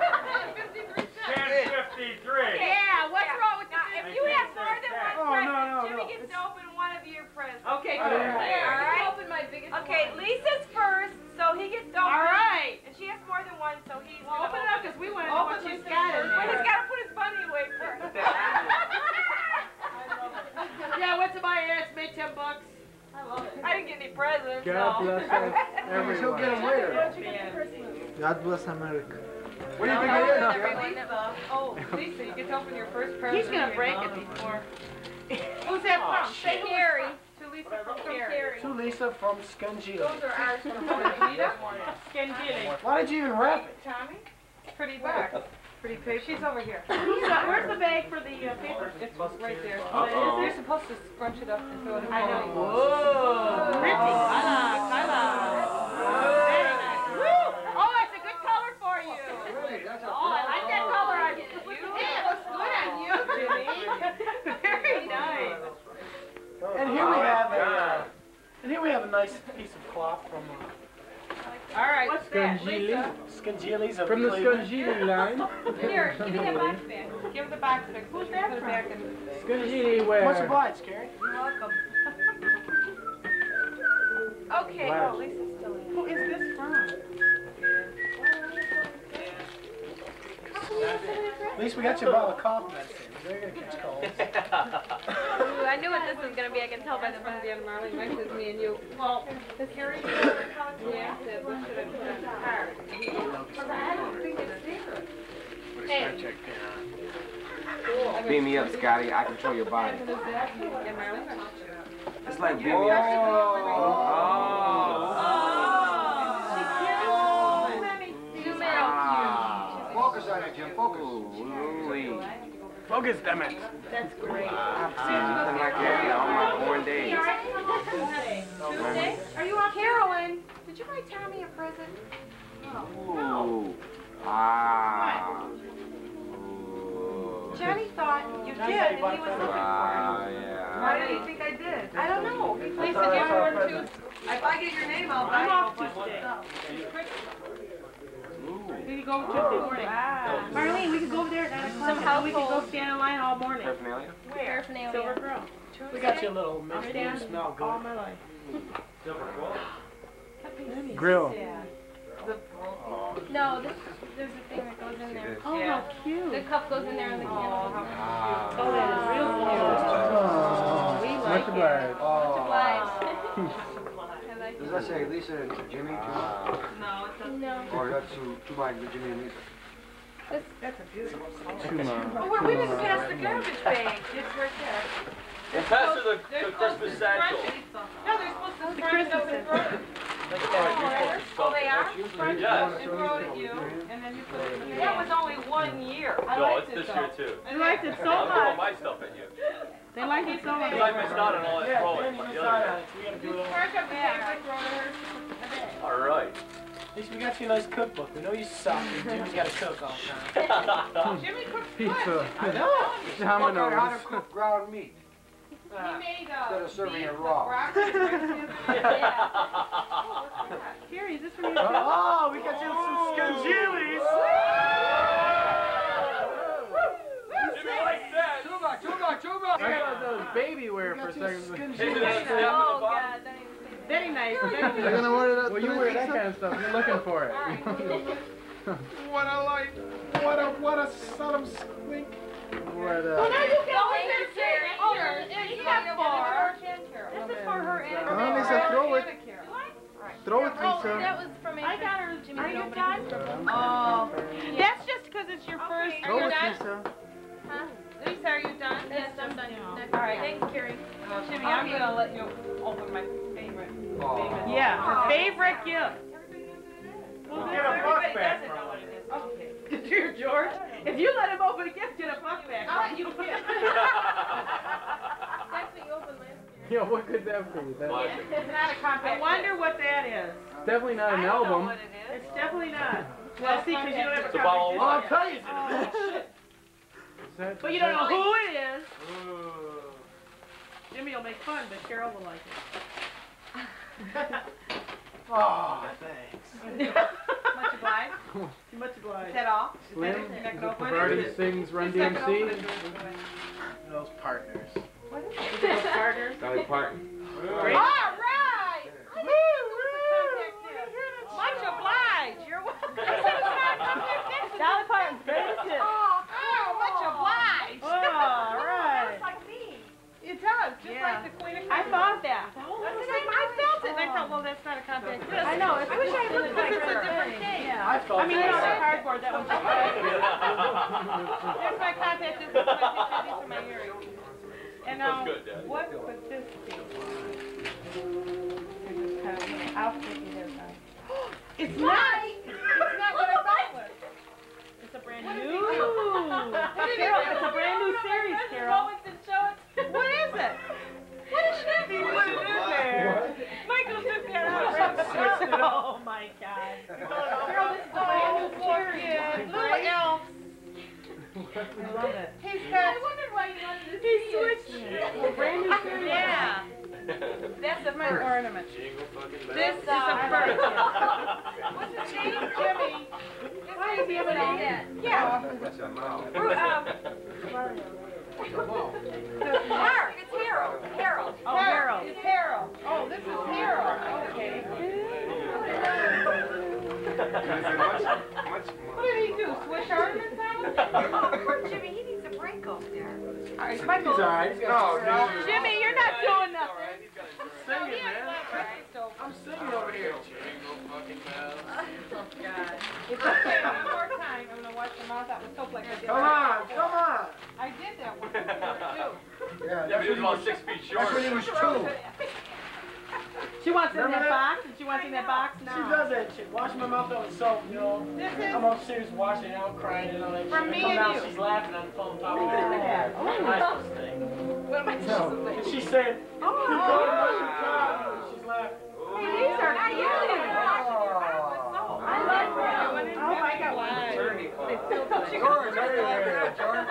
10.53. Yeah, what's wrong with that? If you have more than one Oh, present, no, Jimmy no. gets to open one of your presents. Okay, Oh, cool. yeah. All right. Open my biggest Okay, one. Lisa's first, so he gets to open. All right. And she has more than one, so he's Well, gonna open it up because we want to know Open what she's Lisa's got in first. But he's there. got to put his money away first. Yeah, went to my aunt's, made $10. I love it. I didn't get any presents. God so. bless us. She'll get them later. God bless America. What do you think Oh, it is, Jim? Lisa. Oh, Lisa, you get to open your first present. He's going to break it before. Who's that from? Say Carrie. To Lisa from From Carrie. Carrie. To Lisa from Scungilly. Those are ours from Rita. Skinjilly. Why did you even wrap it? Tommy? Pretty back. Pretty paper. She's over here. Where's the bag for the paper? It's right there. Uh-oh. You're supposed to scrunch it up and throw it in the I know. bag. Whoa. Pretty. Kyla. Very nice. Woo. Oh, it's a good color for you. Oh, I like that color on you. Yeah, it looks good on you, Jimmy. Very nice. And here we have a nice piece of cloth from All right. What's that, Scungilly. Lisa? Scungilly's of From the Cleveland. Scungilly line. Here, give me that box back. Give her the box back. Who's that Put it from? back in. Scungilly Much where? obliged, Carrie. You're welcome. Okay. Oh, Lisa's still in. Who is this from? At least we got you a bottle of cough medicine. They're gonna catch colds. Ooh, I knew what this was going to be. I can tell by the From front. Dan Marley, Mike is me and you. Well, the Carrie, yeah, said, what should I put on the card? I don't think it's there. Beam me up, Scotty. I control your body. Dan Marley? It's like beam me up. Zoom in. Focus on it, Jim. Focus. Focus, damn it. That's great. I've seen nothing like that in all my born days. Tuesday? Are you on? Carolyn, did you buy Tommy a present? Ooh. Ah. Johnny thought you did, and he was looking for it. Yeah. Why did he think I did? I don't know. Lisa, give her one too. If I get your name, I'll buy I'm it. off Tuesday. We could go Tuesday morning. Marlene, we could go over there at 9 o'clock. Some We could go household stand in line all morning. Paraphernalia? Where? Silver paraphernalia. Grill. We got you a little mix I've that danced you smell all good. my life. Grill. No, there's a thing that goes in there. Oh, how cute. The cup goes in there on the candle. Oh, that is real cute. We Much like it. obliged. Obliged. Does that say Lisa and Jimmy too? No, it's a... No. Or that's to my Jimmy and Lisa? That's a beautiful song. Oh, we didn't pass the garbage bag. It's right there. And pass her the Christmas satchel. No, they're supposed to The scrunch it up Christmas and throw it. Oh, they are? Scrunch it up Yes. and throw it at you, and then you put it in. That was only 1 year. I No, liked it's it this though. year too. They liked it so I'm throwing much. my stuff at you. They like it so much. Because I missed out on all that throwing. We the gotta other do it. Scrunch up the paper, throw it at her. All right. At least we got you a nice cookbook. We know you suck, and Jimmy's got to cook all the time. Jimmy cooks Pizza. I know. How to Domino's. cook ground meat He made instead of serving beef it with raw. broccoli and rice. Carrie, is this from you? Oh, we got you some scongilis. Jimmy likes that. Chuba! I thought that was baby wear for a second. Oh, God. Very nice. Very You're nice. gonna order that. Well, you wear that kind of stuff. You're looking for it. What a light! What a son of squink! What Well, now you can always say Oh, it's not for. This is for her and Come on, Lisa, throw it. Throw it, Oh, Lisa. that was from I got her. Jimmy. Are you Nobody done? can remember. Oh. That's just because it's your first. Throw you it, done? Lisa. Huh? Lisa, are you done? Yes, I'm done. All right. Thanks, Carrie. Jimmy, I'm gonna let you open my favorite. Yeah, her favorite gift. We'll get a buck back Doesn't know what it is. Okay. Dear George, if you let him open a gift, get a buck back. I'll let you pick. That's what you opened last year. Yeah, what could that be? That, It's not a compact. I wonder what that is. definitely not an I don't know album. what it is. It's definitely not. Well, see, because you don't have a It's a bottle of copy. wine. I'll tell you. Is that, But you don't know who it is. Jimmy will make fun, but Carol will like it. Oh, thanks. Much obliged. Too much Is obliged. that all? Slim? You're not The gonna open Party it? sings Run Just not gonna open DMC. it. Those partners. Partners. Dolly Parton. All right. Much obliged. You're welcome. Dolly Parton's greatest hit. Oh, much obliged. All right. It does, just Yeah. like the Queen of I Christmas. thought that. I felt it, and I thought, well, that's not a compact disc. I know. It's I wish I it's looked like a this. different thing. Yeah. I felt I mean, you know, the that. cardboard that was. There's my compact disc, this is my picture, these are my earrings. And That's good, Dad. what would this be? I'll stick it in there. It's not! It's not what I thought it was. It's a brand What new. did he do? Carol, it's a brand new series, Carol. What is it? What is that? He put it in there. Michael took that out. Oh my God. Girl, this is a brand new series. Little elves. I love it. He's got. I wondered why you wanted to He see it. switched. Brand new series. Yeah. That's a my ornament. This is a first. What's his name? Jimmy. Why is he having all that? Yeah. That's a mouth. Mark, it's Harold. Harold. Oh, Harold. It's Harold. Oh, this is Harold. Okay. What did he do? Switch ornaments on? Poor Jimmy, he needs a break off there. All right, Michael. He's all right. No, Jimmy, you're not doing nothing. Singing, man. I'm singing over here. Oh, God. It's okay. One more time. I'm going to wash your mouth out with soap like I did. Come on, come on. I did that one before, Yeah, Yeah, but he was about 6 feet short. that's when he was two. She wants it in Remember that that? box, and she wants it in that box now. She does that shit. Washing my mouth out with soap, you know. This is I'm upstairs washing it out, crying and all that From shit. me I come and down, you. she's laughing on the phone talking to Look her. at that. What am I supposed to think? What am I supposed to And say? she said, keep going, wash your car. She's laughing. Hey, these are not you. I love that. Oh, I got one. George, hurry there, George.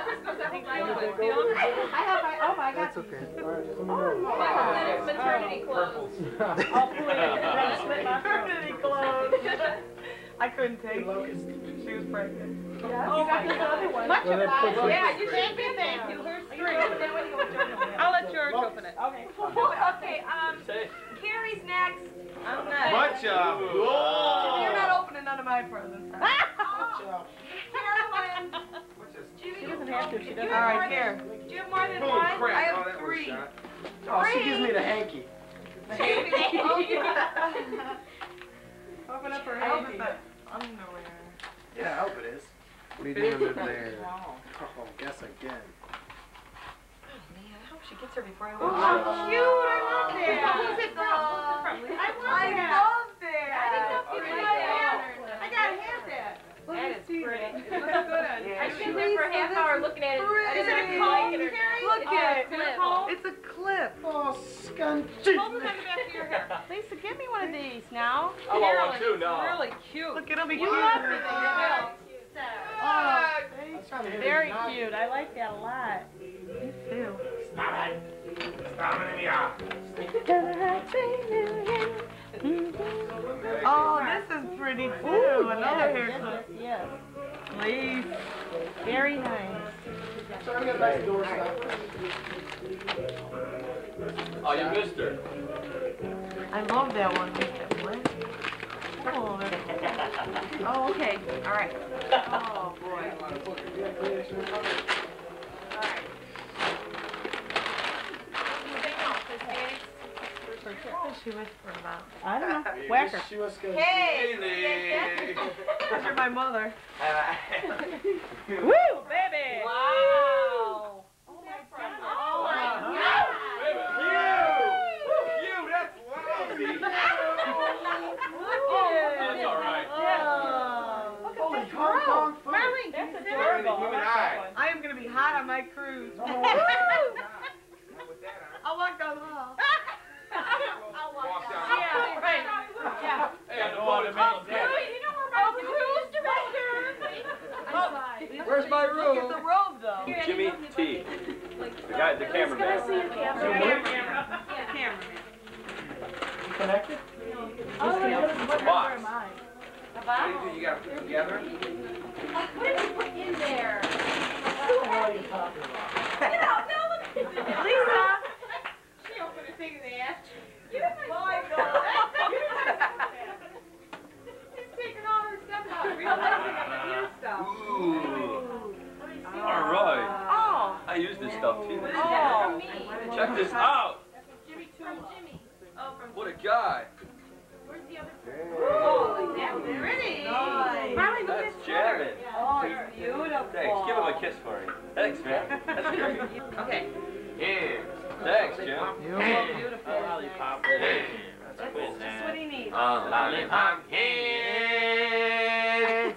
I have my, oh my God. That's okay. All right, just let me Oh, know. Michael said it's maternity clothes. Oh, please. That split my maternity clothes. I couldn't take it. She was pregnant. Oh, my God. Much Well, that puts obliged. it- Yeah, you can't be thank you. Here's three. I'll let George open it. Okay. Okay, Say. Carrie's next. I'm not. Much You're not opening none of my presents. Carolyn. She doesn't have to. She doesn't. All right, here. Do you have more than Holy one? crap. I Oh, have that was three. shot. Oh, she gives me the hanky. Open up her I hope hanky. it's not underwear. Yeah, I hope it is. What are you doing under there? Oh, guess again. Man, I hope she gets her before I Oh, leave. cute. I love that. Who's it from? I I love that. I didn't know if you liked that. I gotta have that. That is pretty. It looks good on I stood there for a half hour looking at it. I Is didn't it a know if comb? you like it or not. Look It's at a it. clip. It's a clip. Oh, scunchy. Hold it on the back of your hair. Lisa, give me one of these now. I want one too now. Really cute. Look, it'll be You cute. love it. Oh, Very cute. I like that a lot. me too. Oh, this is pretty too. Another haircut. Yes. Please. Very nice. So I'm gonna back the door stop. Oh, you missed her. I love that one. Oh, oh, okay. All right. Oh, boy. What is she whispering about? I don't know. Whacker. She was good. Hey! Because you're my mother. Woo, baby. Wow. Oh my God. You, that's lousy. That's all right. Holy Kong Kong food. Marlene, That's consider adorable. You and I. I am going to be hot on my cruise. I'll walk down the hall. Walk down. Yeah, right. Yeah. Hey, I know how to make that. Where's my room? Look at the robe, though. Jimmy T. The guy, the cameraman. Cameraman. You connected? The box. What do you do? You gotta put it together? What did you put in there? What are you talking about? Lisa. She opened a thing in the ass. He's taking all her stuff out. Realizing I'm the new stuff. Ooh. All right. Oh. I use this stuff too. Oh. Check this out. Jimmy too. From Jimmy. Oh, from What a guy. where's the other? Oh, like that. Pretty. Nice. Marlene, look That's at jamming. Oh, it's beautiful. Thanks. Give him a kiss for me. Thanks, man. That's great. Okay. Yeah. Thanks, Jim. Oh, beautiful. Lollipop. That's just what he needs. Lollipop kids.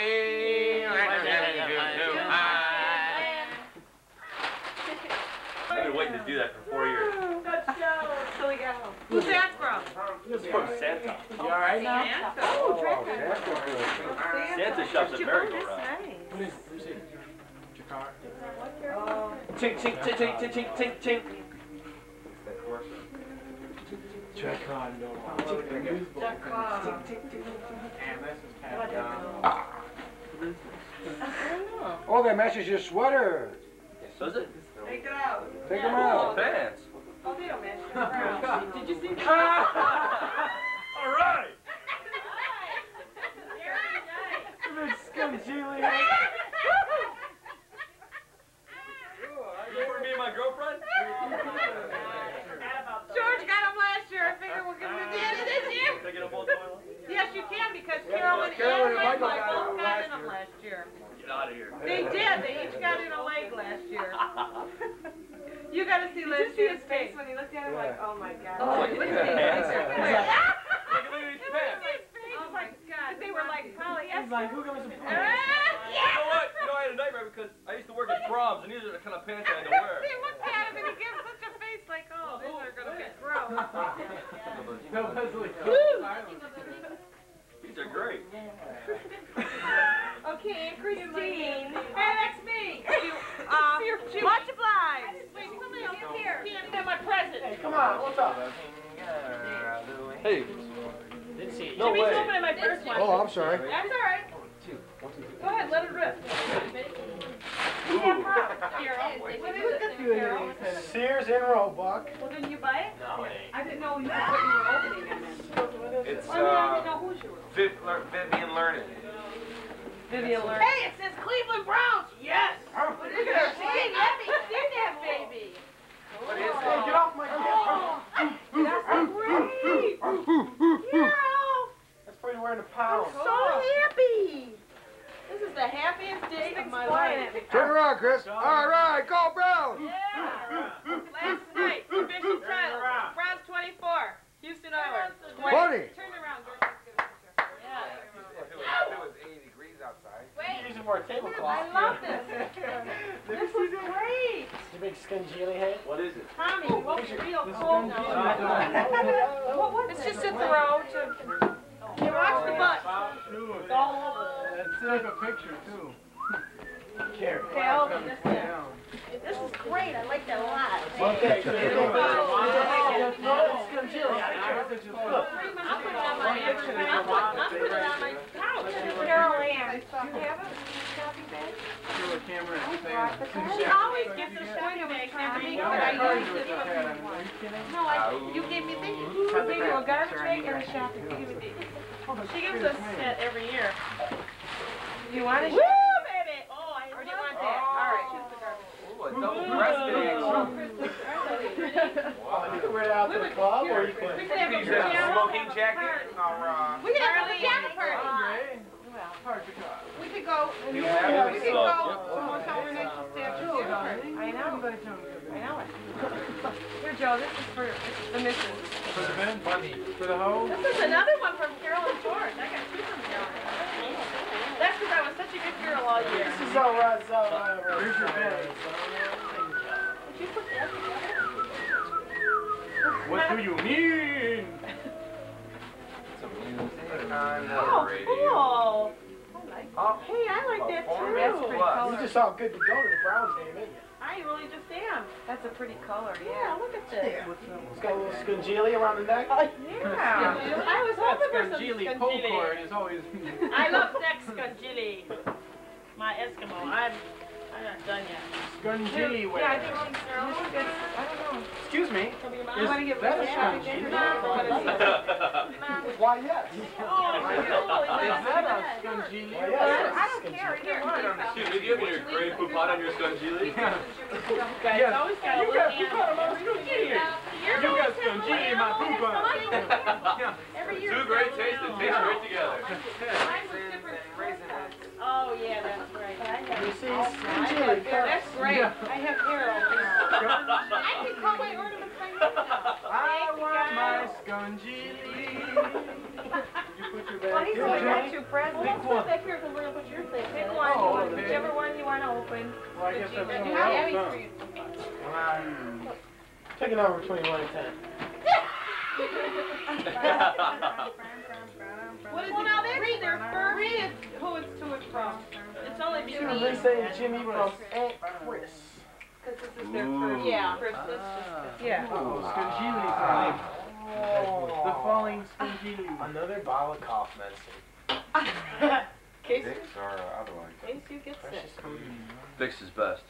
I've been waiting to do that for 4 years. So we got home. Who's that from? It's from Santa. You alright now? Santa. Oh, Santa shops at merry-go-round. What is it? Jakar? Oh. Tink, tink, tink, tink, tink, tink, tink, tink. Jakar, no. Oh, that matches your sweater. Does it? Take it out. Take them Oh, out. pants. Oh, they don't match your brown. Did you see that? All right. You want me and my girlfriend? George got them last year. I figure we'll give them to Danny this year. Can I get them both toilet? Yes, you can because Carolyn Carolyn and and Michael Michael both got got them in them last last year. Get out of here. They did. They each got in a leg last year. You got to see last year's face when he looked at him like, oh my God. Oh, Look look at at these. that. Look at these pants. Oh my God. They were like polyester. He's like, who goes to You know what? You know, I had a nightmare because I used to work at proms, and these are the kind of pants I had to wear. He looked at him and he gave such a face like, oh, these are going to be gross. These are great. Okay, and Christine. Hey, that's me. Much obliged. Wait, come here. Can't have my present. Hey, come on, what's up? Hey. Didn't see it. No Jimmy's way. opening my first one. Oh, I'm sorry. That's all right. Go ahead, let it rip. Ooh. Sears and Roebuck. Well, didn't you buy it? No, it ain't. I didn't know what you were opening it. It's I didn't know whose you were. Vivian Learning. Vivian Learning. Hey, it says Cleveland Browns. Yes. Look at her. Hey, let me see that baby. What is Hey, it? get off my That's great. Hero. That's for you wearing a pound. I'm so happy. This is the happiest day of my life. Turn around, Chris. All right, go Browns. Yeah. Last night, Bishop Trial. Browns 24. Houston Oilers 20. Turn around, girl. If it was 80 degrees outside. Wait. for a tablecloth. I love this. This is great. You big Scungili head? What is it? Tommy, what's real cold now? It's just a throw to. You watch the butt. It's all over. Let's take a picture too. Okay, I'll open this now. This is great. I like that a lot. Okay. I'll put it on my couch. Carol Ann. Do you have a shopping bag? Show the camera and say She always gets a shopping bag every year. No, you gave me these. You gave me a garbage bag and a shopping bag. She gives us that every year. You want it? Woo, baby! Oh, or do you want that? All right, choose the garbage. Ooh, a double breast bag. You can wear it out to the club, or you can. We could have a Smoking pajama jacket. party. We could have a pajama party. We could go. We could go to Hotel Renee Statue. I know. I know it. Here, Joe. This is for the missus. For the men? For the hoe? This is another one from Carol and George. I got two from Carol. That's because I was such a good girl all year. This is all right, Where's your bag? Did you put that together? What do you mean? Oh, cool. Hey, I like that too. That's pretty color. You're just all good to go to the Browns game, ain't you? I really just am. That's a pretty color. Yeah, look at this. It's got a little Scungili around the neck. Yeah. I was hoping for some Scungili Scungili. pull cord is always. I love next Scungili. My Eskimo. I'm not done yet. Scungili wear. Yeah, I think she's I don't know. Excuse me. You want to get that a rid of Scungili? Why, yes. Oh, Is that a Scungili? Why, yes. I don't care either one. Excuse me, do you have your gray poupon on your Scungili? Yes. Always got a You little got poupon on my Scungili. You got Scungili in my poupon. Every year. Two great tastes that taste great together. Oh, yeah, that's right. You see, Scungili. That's great. I have Carol. I can call my ornaments my name now. I want my Scungili. Well, he's only got two presents. Well, let's put back here because we're going to put your thing. Pick one. Whichever one you want to open. Well, I guess that's Taking over between 1 and 10. Well, now they're free. They're free. Who it's to it from. It's only between. They say Jimmy from Aunt Chris. Because this is their first. Yeah. Christmas. Yeah. Oh, Scungili time. The falling Scungili. Another bottle of cough medicine. Case or otherwise. you get sick. Vicks is best.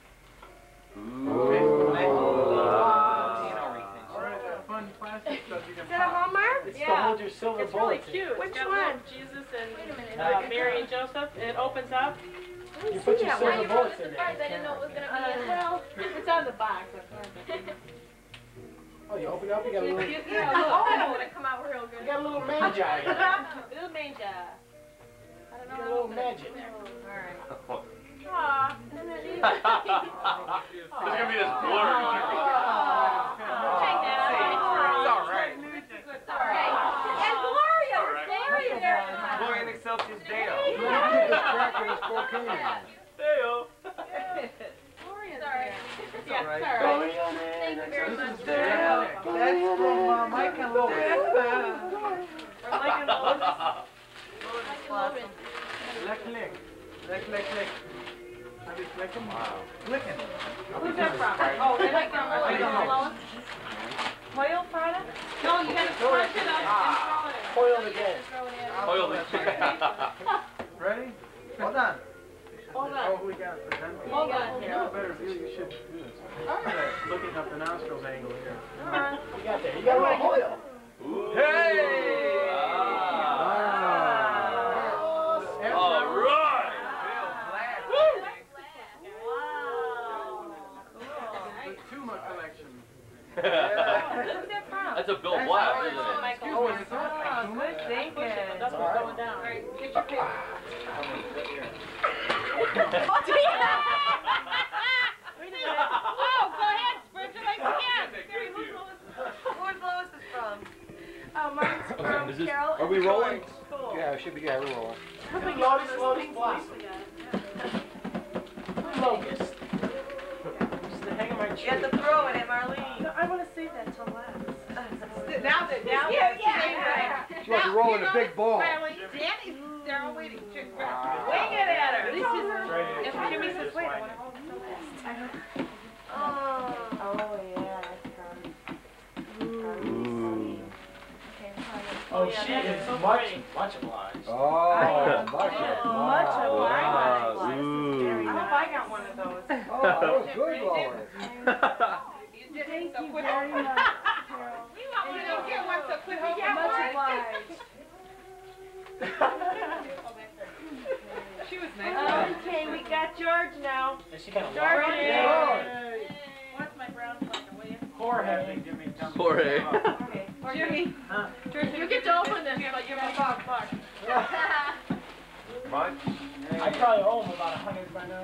Fun plastic stuff you can Is that a Hallmark? It's to hold your silver It's really bullet. cute. Which one? Jesus and Mary and Joseph. It opens up. You put your silver bullets in there. I didn't know it was going to be in. Well, it's on the box. Oh, you open it up, you got a little, Yeah, It's oh, going to come out real good. you got a little magi in there. little manger. I don't You know. got a little magic. Alright. Aw. There's gonna be this blur. Take that. It's all right. It's all right. And Gloria. Gloria there. Gloria in Excelsius Deo. Heyo. Gloria's there. Yeah, Alright. it's alright. Thank you very much. That's from Mike and Lois. Mike and Lois. Lick, lick. Lick, lick, lick. I be flicking. Wow. Licking. Who's that from? Oh, they like from Lois. Oil product? No, you gotta scrunch it up and throw it in. Foiled again. Oil the Ready? Hold on. Hold Oh, on. we got presenting. Hold on, You Carol. better view, you should do this. Looking up the nostrils angle here. You got there. You got a little oil. Hey! Wow. All right. The Tuma collection. Who's that from? That's a Bill Black, isn't it? Oh, is that Good thinking. That's what's going down. All right, get your pick. Wait a minute. Oh, go ahead. Spread your legs again. Who's Lois's from? Oh, mine's from Is this- Carol. are we rolling? Cool. Yeah, it should be. Yeah, we're rolling. Lotus Blossom. locust. Used to hang on my tree. You have to throw it at Marlene. No, I want to save that till last. Now She wants to roll in a big ball. Danny's, they're all waiting. Wing it at her. This is, if Jimmy says, wait, I want to hold it till last. Oh, yeah, that's Ooh. Oh, she is much obliged. Oh, much Wow. Ooh. I hope I got one of those. Oh, that was good, Lois. Thank you very much, Carol. You want one of those here ones to put over Much obliged. She was nice. Okay, we got George now. And she kind of George. What's my brown flag away? Jorge. Jorge. Okay. Jimmy. Huh? You get to open this, but you're my dog bark. Much? I probably owe him about 100 by now.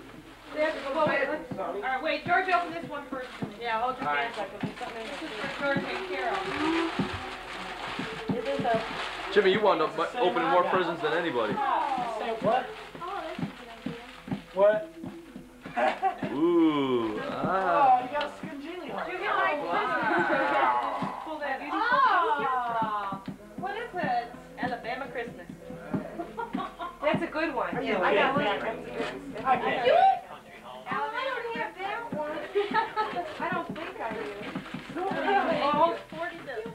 All right, wait, George, open this one first. Yeah, hold your All right. hands up. There's something in This is there. for George and Carol. This is a... Jimmy, you wound up opening more presents than anybody. Say what? Oh, that's a good idea. What? Ooh. Oh, Ah. you got a skinjili on. You get my present. Pull that beautiful. Oh, what is it? Alabama Christmas. That's a good one. Are you I got one. kidding? That's a good one. I can't. You? I don't have that one. I don't think I do. Oh, 42.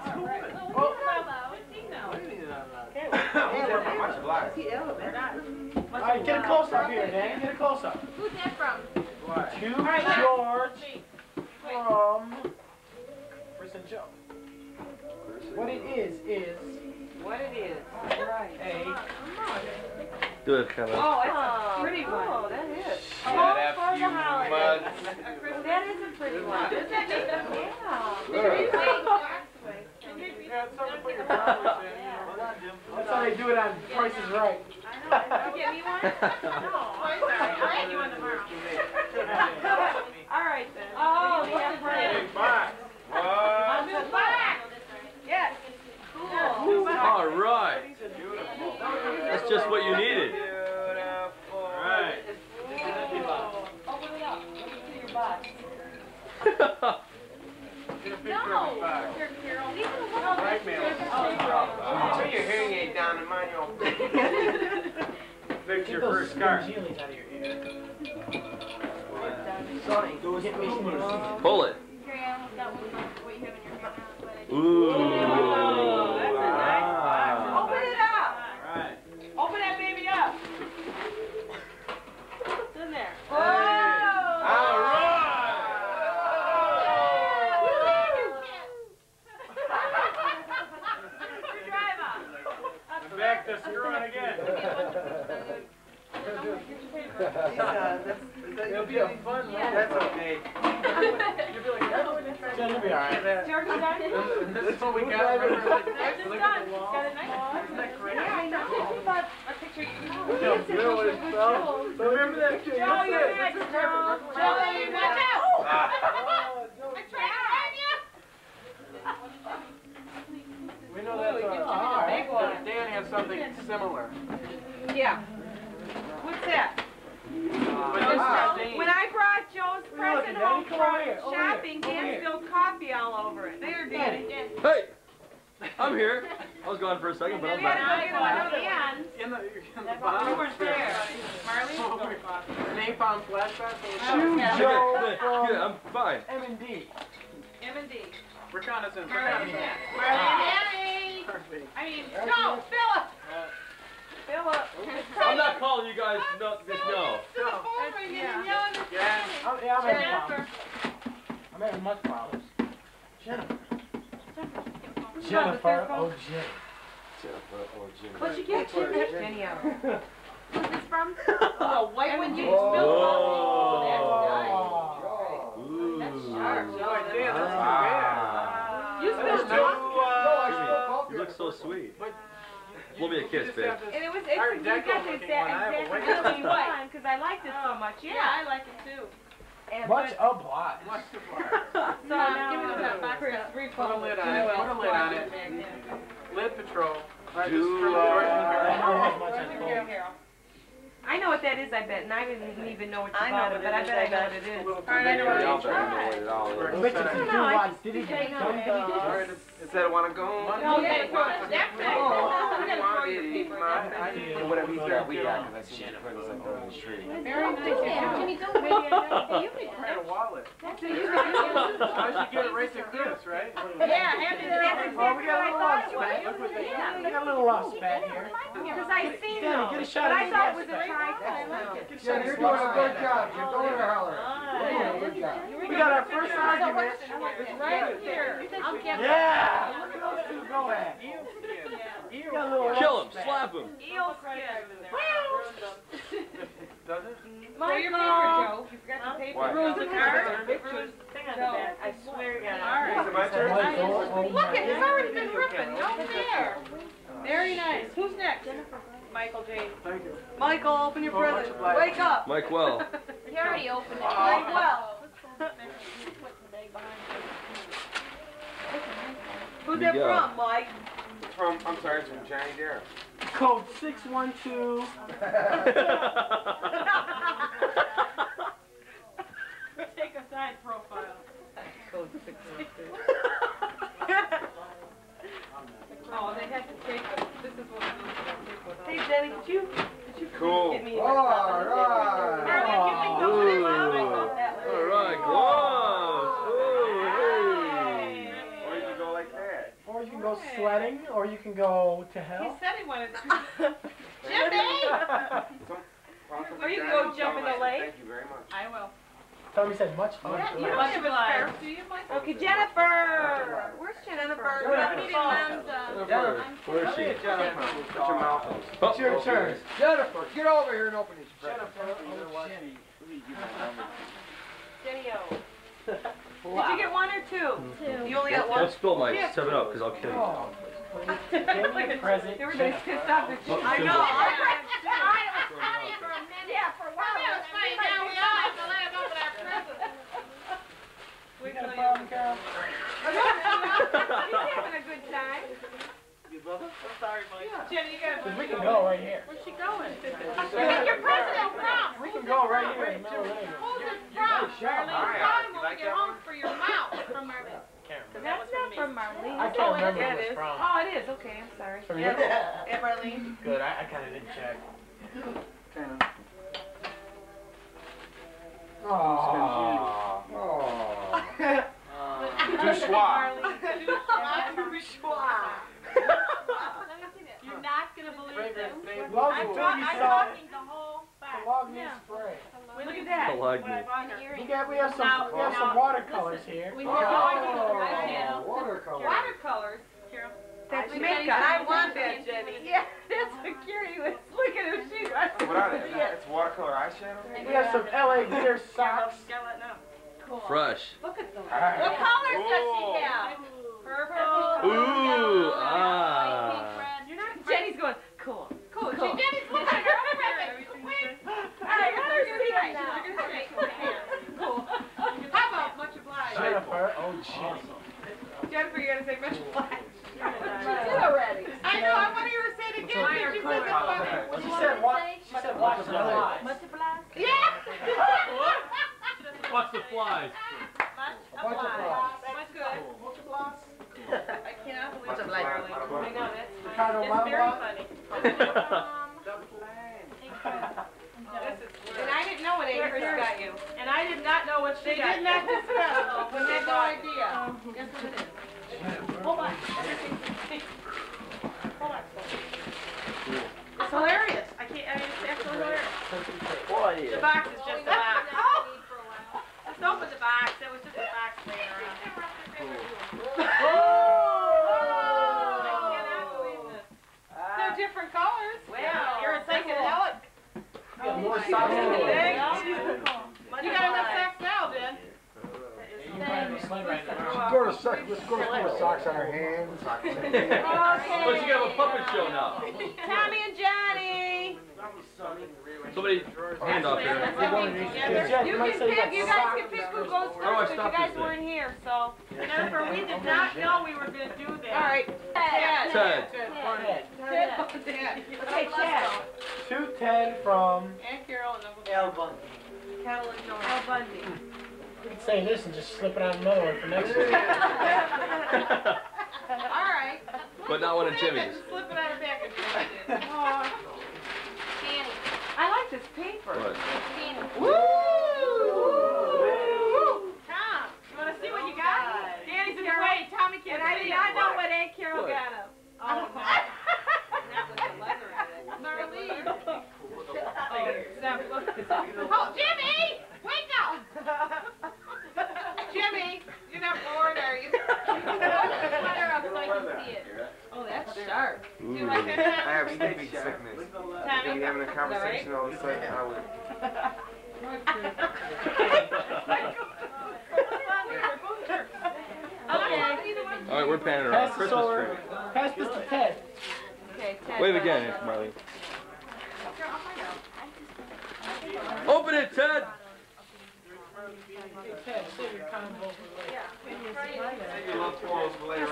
Much obliged. All right, get a close up here, Danny. Get a close up. Who's that from? To George from Chris and Joe. What it is What it is. Right. a Do it, Kevin. Oh, that's a pretty one. Oh, that is. Yeah, Oh, for the holidays. much. That is a pretty one. Isn't that neat? yeah, it's something to put your flowers in. That's how they do it on Price is Right. You get me one? No. I'll get you one tomorrow. All right, then. Oh, we have Big box. What? New box. Yes. Cool. All right. That's just what you needed. Beautiful. Right. Open it up. Let me see your box. Get a picture of the box. Here, Carol. Right, ma'am. Put your hearing aid down and mind your own business. Fix Get your those first scar. skinjilis out of your ear. Sonny, Go get me some. Pull it. Carrie, I almost got one of what you have in your hair now, but I didn't. Ooh. Oh, that's a nice box. Wow. Open it up. Right. Open that baby up. what's in there? Oh. All right. Back to screwing again. It'll be a fun one. That's okay. You'll be alright. George, you done? This is what we got. Remember, like, It's look done. at the It's wall. got a nice Isn't that great? Yeah, I know. A picture. Remember that kid? Joe, you're next, Joe. Joe, you watch out. I tried to grab you. We know that's a big one. Dan has something similar. Yeah. What's that? When I brought Joe's present home from shopping, Dan spilled coffee all over it. There, Danny. Hey, I'm here. I was gone for a second, but I'm back. In the You box. weren't there. Marley spilled coffee. Napalm flashback. Good, I'm fine. M&D. M&D. Reconnaissance. Marley and Reconnaissance. Dan. Marley and Danny. Perfect. I mean, no, Philip. Philip. I'm not calling you guys this no. Yeah. I'm having problems. I'm having much problems. Jennifer. Jennifer O.J. What'd you get, Jenny? Who's this from? Oh, white one you spilled Whoa. That's sharp. Boy, Dan, that's Wow. You spilled coffee. You look so sweet. Blow me a kiss, babe. And it was Art you Deco got this looking one. I have a exact white really fun because I liked it so much. Yeah, I like it too. And Much obliged. Much obliged. so now give me that box Put a lid on it. Put a lid on it. Lid Patrol. Right, this is from Jewel. George and I Mary. know as much as I know what that is. is, I bet, and I didn't even know what you called it, but I bet I know what it is. All right, I know what it is. It said I want to go home. No, yeah, Whatever he's got, we got, because I see the presents like on the tree. Very nice. Jimmy, don't be. You be I had a wallet. That's what you I should get it right to Chris, right? Yeah, and Oh, we got a little spat. Look what they got. We got a little spat here. Because I seen Danny, those, get a shot but of I thought it this was a gas tricycle. Yeah, you're doing a good job, Jim. Don't let her holler. You're doing a good job. We got our first argument. right here. Yeah! Look at those two go at. Kill him, slap him. Eel skin. Does it? Throw your paper, Joe. You forgot the paper. What? Bruise the card. Bruise thing on the back. I swear to God. Is it my turn? Look, it's already been ripping. No fair. Very nice. Who's next? Michael J. Thank you. Michael, open your present. obliged. Wake up. Mike Well. He already opened it. Wake well. Who's that Miguel. from, Mike? I'm sorry, it's from Johnny Darrow. Code 612. Take a side profile. Code 612. Oh, they had to take them. This is what we need. Hey, Jenny, could you Cool. get me All right. All right, gloves. Oh, Or you can go like that. Or you can go sledding, or you can go to He hell. said he wanted to. Jimmy! Or you can go jump in the lake. Thank you very much. I will. Tommy said much fun. Yeah, you Much don't have a obliged. spare. Do you, Michael? Okay, Jennifer. Where's Jennifer? We haven't eaten Monza. where is she? Put your mouth on. It's your turn. Jennifer, get over here and open these presents. Jenny-O. Did you get one or two? You only got one? Don't spill my 7-Up, because I'll kill you. Oh. Give me a present. Everybody's pissed off at you. I know. I was telling you for a minute. Yeah, for a while. Now we all have to let him open our presents. We got a problem, Carol? He's having a good time. I'm sorry, Mike. Jenny, you gotta. We can go right here. Where's she going? Get your president from. We can go right here in the middle of the Who's it from? Marlene. Tell him when we get home for your mouth. From Marlene. That's not from Marlene. I can't remember Yeah, who it it's is. from. Oh, it is. Okay, I'm sorry. From you? Yeah, Marlene. Good, I kind of didn't check. Oh. Du soir. You're not gonna believe this. Love I'm you. talking the whole back. Cologne spray. Look at that. We have some watercolors here. We Oh, have watercolor. Watercolors. Carol. That's makeup. I want that, Jenny. Yeah, that's security. Look at her. She's What are they? It's watercolor eyeshadow? We have some LA glitter socks. Gotta let know. cool. Fresh. Look at them. Alright. What colors does she Cool. have? Purple. Ooh, Pink, ah. red. You're not Jenny's going, cool. cool. Cool. Jenny's looking at her present. Wait. All right, let her see it now. Cool. How about much obliged? Jennifer, oh Jenny. Jennifer, you gotta say much obliged. She did already. I know. I want to hear her say it again. She said it funny. She said what? She said watch the lights. Much obliged? Yeah. What's the flies? Much Bunch of obliged. flies. That's good. I cannot believe Much it. obliged. I know, that's Ricardo It's very Mamba. funny. And I didn't know what Acres got you. And I did not know what she They got. did not discuss. We had no idea. Yes, it is. Hold on. Hold on. It's hilarious. I can't. I mean, it's absolutely hilarious. The box is just a box. Let's open the box. It was just a box laying around. I cannot believe this. They're different colors. Wow, you're a psychedelic. We got more socks in the Thank bag. you got enough socks now, Jen. You can ride the sled right now. Let's go to put socks on our hands. But you can have a puppet show now. Tommy and Johnny. Somebody hand off there. You can pick. You guys can pick who goes How do I first. But you stop guys this thing? weren't here, so. Jennifer, we did not know we were going to do that. All right. Chad. Ted. Ted. Chad. Okay, Chad. 210 from Aunt Carol and Uncle Al Bundy. Kettle and Joy. Al Bundy. We can say this and just slip it on another one for next week. All right. But not one of Jimmy's. Slip it out of package. Danny. I like this paper. What? Danny. Woo! Tom, you want to see what you got? Danny said, wait, Tommy can't. And I did not know what Aunt Carol got him. Oh, no. That was the leather in it. Marlene. Oh, Jimmy! Wake up! Jimmy, you're not bored, are you? Hold the sweater up so I can see it. Oh, that's sharp. Do you Ooh. like that? I have sleeping sickness. Tommy? Be having a conversation all of a sudden, I would. All right, we're panning around. Pass this Christmas over. tree. Pass this to Ted. Okay, Ted. Wave again, Aunt Marlene. Open it, Ted. Hey, Ted, save your convo for later. Save your love quarrels for later on.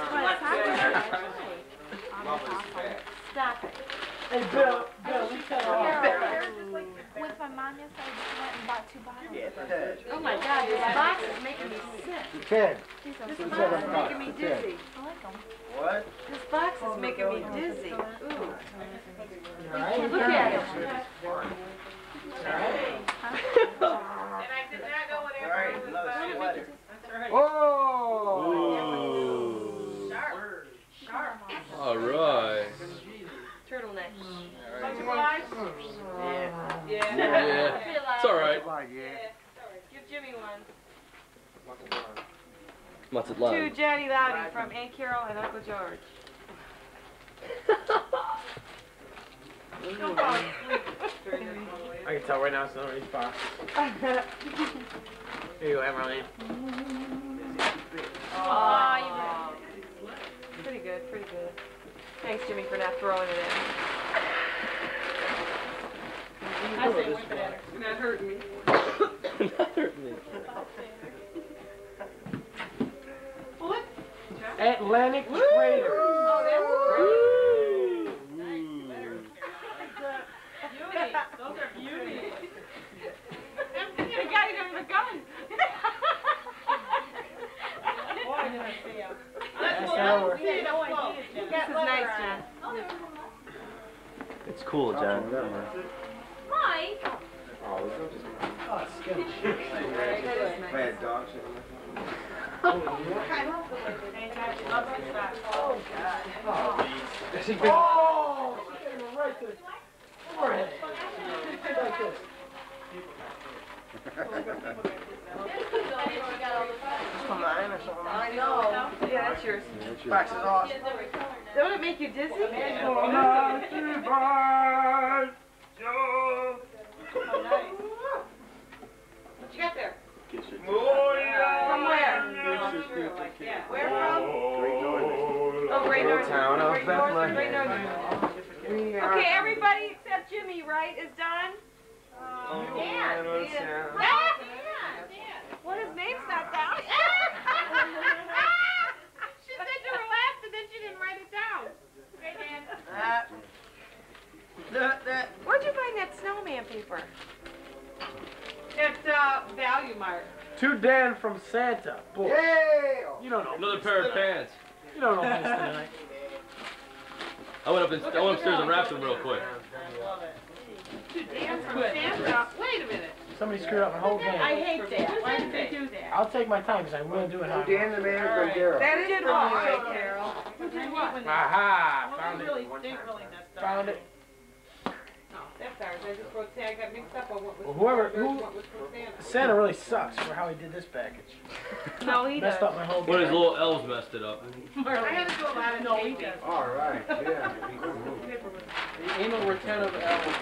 Love is fat. Stop it. Hey, Bill, we cut off. With my mom yesterday, I just went and bought 2 bottles. Oh my God, this box is making me sick. Ted. These are This so box good. is making me dizzy. I like them. What? This box is making me dizzy. Ooh. Alright, Look at it. Alright. And I did not know what Alright, another sweater. Ooh. Sharp. Sharp. All right. Turtleneck. Yeah. Yeah. It's all right. Give Jimmy one. What's it To like? Johnny Lottie from Aunt Carol and Uncle George. I can tell right now it's not these boxes. Here you go, Marlene. Oh, pretty good, pretty good. Thanks, Jimmy, for not throwing it in. I say whip it at her. You're not hurting me. Not hurting me. What? Atlantic Trader. Oh, that's great. Beauty. Those are beauties. I'm thinking of getting him the gun. Boy, did I see him. That's over. This is nice, John. It's cool, John. Mike. Oh, Oh, it's good. bad dog shit. Oh, right to the forehead. Like this. I know. Yeah, that's yours. Box is awesome. Don't it make you dizzy? Oh, nice. What you got there? From where? Where from? Oh, Great Northern. Town of Great Northern. Bethlehem. Great Northern. Okay, everybody except Jimmy, right, is done? Dan. Well, his name's not down. She said to relax and then she didn't write it down. Okay, Dan. Where'd you find that snowman paper? At Value Mart. To Dan from Santa. Boy. Yeah. You don't know. Another pair of pants. You don't know this tonight. I went upstairs and wrapped them real quick. Dan from Santa. Wait a minute. Somebody screwed up my whole game. I hate that. Why did they do that? I'll take my time because I'm going to do it how I Dan the man from Carol. That is right, Carol. Who did what? Aha! Found it. Found it. That's ours. I just wrote Santa. I got mixed up on what was Well, whoever- what was from Santa. Santa really sucks for how he did this package. No, he does. Messed up my whole game. One of his little elves messed it up. I had to do a lot of taping. All right. Yeah. The anal retentive elf.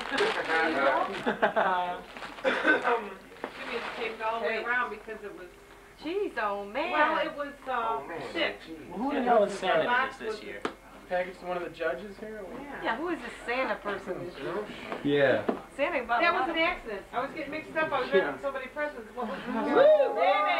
Jimmy had taped all the way around because it was. Jeez, oh man. Well, it was thick. Who the hell is Santa this year? Package to one of the judges here? Yeah, who is this Santa person this year? Yeah. Santa bought that was an accident. I was getting mixed up. I was wrapping so many presents. What was Woo! Baby!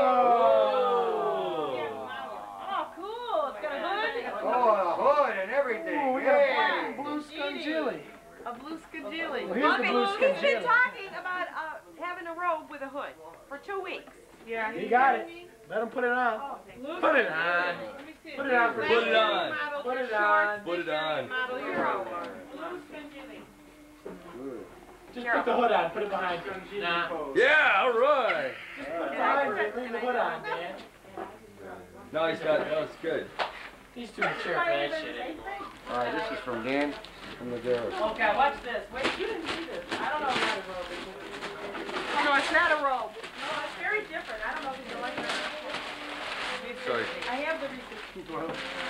Oh, cool. It's got a hood. Oh, a hood and everything. Oh, we got a blue scum chili. A blue skajili. Well, here's the blue He's been skajili. talking about having a robe with a hood for 2 weeks. Yeah. He got it. Let him put it on. Put it on. Put it on. Put it on. Put it on. Put it on. Model your robe. Blue skajili. Just put the hood on. Put it behind you. Nah. Yeah, all right. Just put it behind you. Leave the hood on, man. No, he's got. No, it's good. He's too mature for that shit. All right, this is from Dan from the girls. Okay, watch this. Wait, you didn't see this. I don't know if it's a robe. No, it's not a robe. No, it's very different. I don't know if you like it. Sorry. I have the receipt.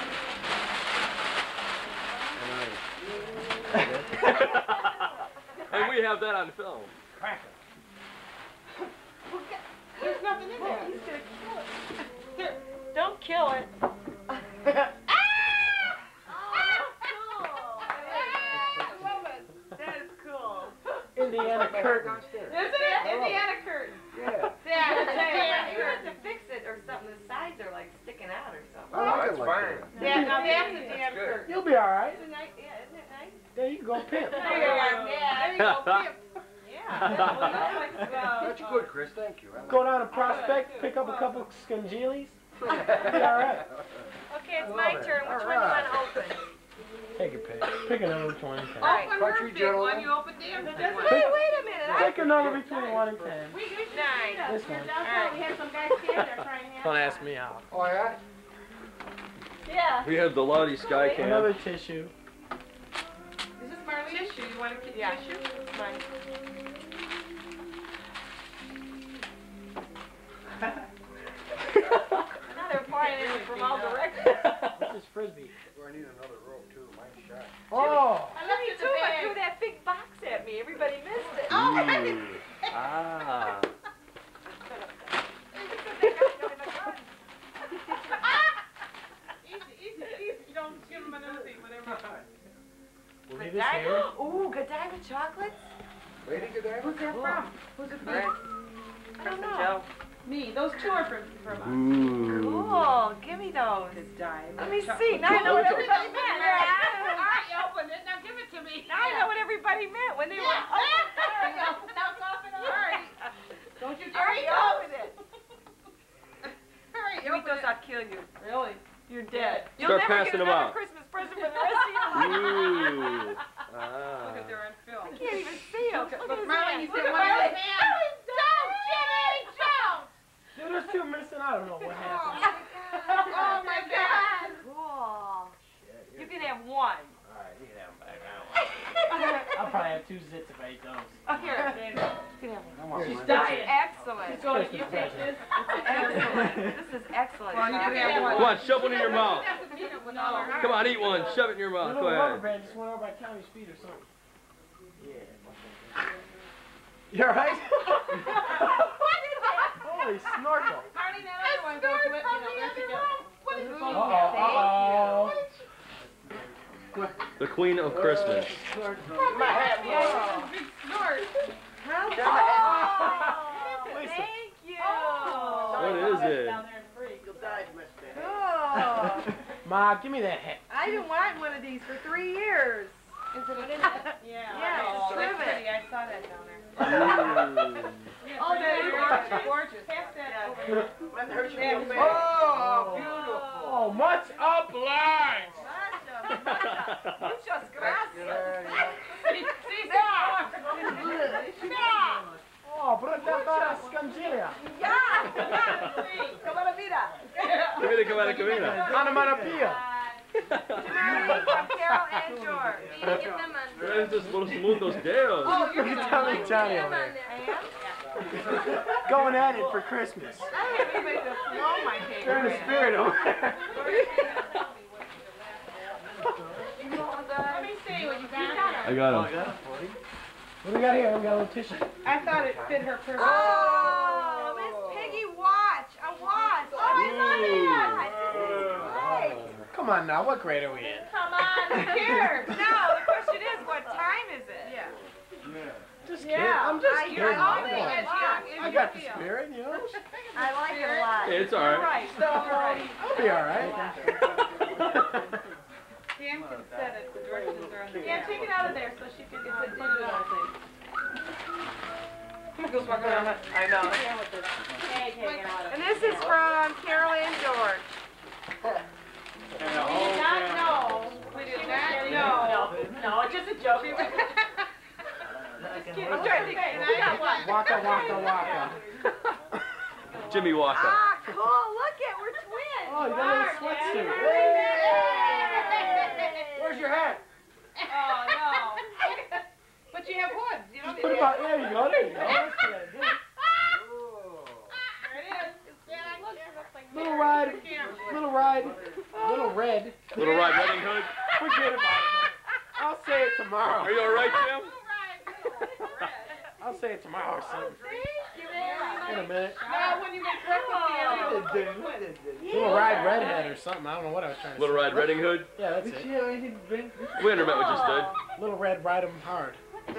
And we have that on film. There's nothing in there. He's gonna kill it. Here, don't kill it. That is cool. Indiana curtain. Isn't it? Indiana curtain. Yeah. Yeah, You have to fix it or something. The sides are like sticking out or something. Oh, that's fine. Yeah, now that's Indiana curtain. You'll be all right. Isn't it nice? There you go, pimp. There you go, pimp. That's good, Chris. Thank you. Go down to Prospect, pick up a couple scangilis. You'll be all right. Okay, it's my turn. Which one do you want to open? Take a pick. Pick another between 10. Open her Country big gentleman. one, you open the other one. Wait a minute. Pick another between 1 and 10. 9. This one. We had some guys stand there trying to have. Don't ask me how. Oh, yeah? Yeah. We have the Lottie Sky Cam. Another tissue. Is this Marlene? Tissue. You want to keep tissue? It's mine. Now they're pouring it from all directions. This is frisbee. I need another rope, too. Mine's shot. Oh! I love you too, but threw that big box at me. Everybody missed it. Ah. Easy. You don't give them another thing, whatever. We'll leave this here. Ooh, Godiva chocolates? Lady Godiva? Who's that from? Who's it from? I don't know. Me. Those two are from us. Ooh. Cool. Give me those. Godiva. Let me see. Now I know what everybody meant. Alright, you opened it. Now give it to me. Now I know what everybody meant when they were open. Now cough it up. Alright. Don't you dare Hurry, open it. Hurry, Give me those, I'll kill you. Really? You're dead. You'll Start never passing get them another out. Christmas present for the rest of your life. Ooh. Look Ah. at they're on film. I can't even see them. Look at his Marlene, hands. you Look see at one of Marlene. his hands. Don't, Jimmy, don't. Dude, there's two missing. I don't know what happened. Oh my God. Cool. You can have one. Alright, you can have them back. I'll probably have 2 zits if I eat those. Here, David. You can have one. Come on, She's man. dying. Excellent. It's Christmas present. Excellent. This is excellent. Well, you can have one. Come on, shove one in your mouth. Come on, eat one. Shove it in your The mouth. little Go rubber ahead. band just went over by Tommy's feet or something. Yeah. You alright? Holy snorkel. Marty, that other one goes with, let's go. What is it? Uh-oh. The Queen of Christmas. My hat Yeah, big snort. Thank you. What is it? Cool. Ma, give me that hat. I've been wanting one of these for 3 years. Is it in it? Yeah, Oh, it's that's ribbon. pretty. I saw that down there. Ooh. Oh, that is gorgeous. Pass that over. Oh, beautiful. Oh, much obliged. Muchas gracias. Oh, bruta scangilia. Como la vida. Camina. Onomatopoeia. Marlene from Carol and George. Traes los mundos dedos. Oh, you're Look gonna at Tommy like Johnny them over on there. there. I am? Going at it for Christmas. I have anybody to blow my cake. They're in the spirit over there. Let me see what you got. I got him. What do we got here? We got a little tissue. I thought it fit her perfect. Oh, Miss Piggy, watch. A watch. Oh, I love it. This is great. Come on now, what grade are we in? Come on, here. No, the question is, what time is it? Yeah. Just kidding. I'm just kidding. I I got the spirit, you know. I like it a lot. It's You're alright. right. So right. I'll be all right. Pam can set it. The directions are on the Yeah, take it out of there so she can put it on. Goes walking around. I know. And this is from Carol and George. We did not know. We did not know. No, it's just a joke. I'm trying to think. Waka, waka, waka. Jimmy Walker. Ah, cool. Look at, we're twins. Oh, you got a little sweatsuit. Where's your hat? Oh, no. But you have hoods. You don't Put it about, there you go, there you go. That's good. There it is. Little ride, little ride, little red. Little Red Riding Hood. Forget about it. I'll say it tomorrow. Are you all right, Jim? I'll say it tomorrow or something. In a minute. Now, when you make breakfast, Little ride redhead or something. I don't know what I was trying to say. Little Red Riding Hood. Yeah, that's it. We understand what you just did. Little red ride 'em hard.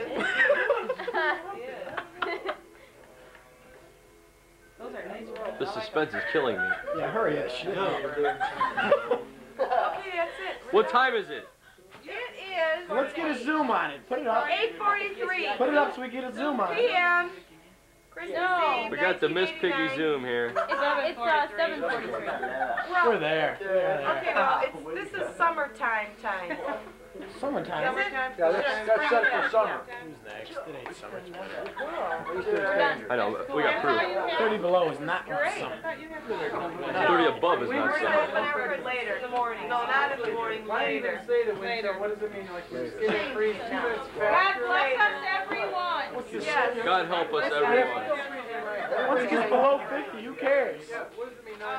those are nice rolls. The suspense is killing me. Yeah, hurry that shit up. Okay, that's it. What time is it? It is Let's get a zoom on it. Put it up. 8:43 Put it up so we get a zoom on it. p.m. Christmas Eve, We got the Miss Piggy 1989. Zoom here. It's 7:43. We're there. Okay, well, this is summertime time. Summertime. Summertime. Yeah, that's set for summer. Who's next? It ain't summertime. I know, we got proof. 30 below is not Great. summer. 30 above is We not were summer. going whenever later. In the morning. No, not in the morning, Why do you later. even say the winter? What does it mean? Like you're getting free 2 minutes God faster? bless us, everyone. Yes. God help us, everyone. Once it gets below 50, who cares? What does it mean?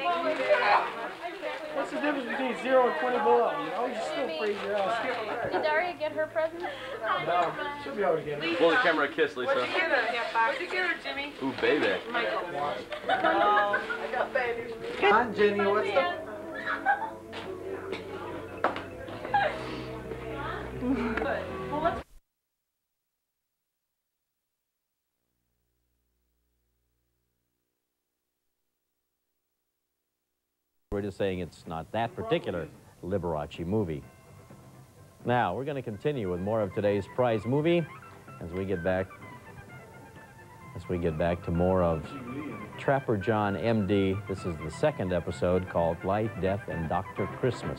What's the difference between 0 and 20 below? You know, you still freeze your ass. Did Daria get her present? No, she'll be able to get it. Blow the camera a kiss, Lisa. What'd you get her? What'd you get her, Jimmy? Ooh, baby. Michael. Come on, Jenny, what's the... We're just saying it's not that particular Liberace movie. Now, we're going to continue with more of today's prize movie as we get back to more of Trapper John, M.D. This is the second episode called Life, Death, and Dr. Christmas.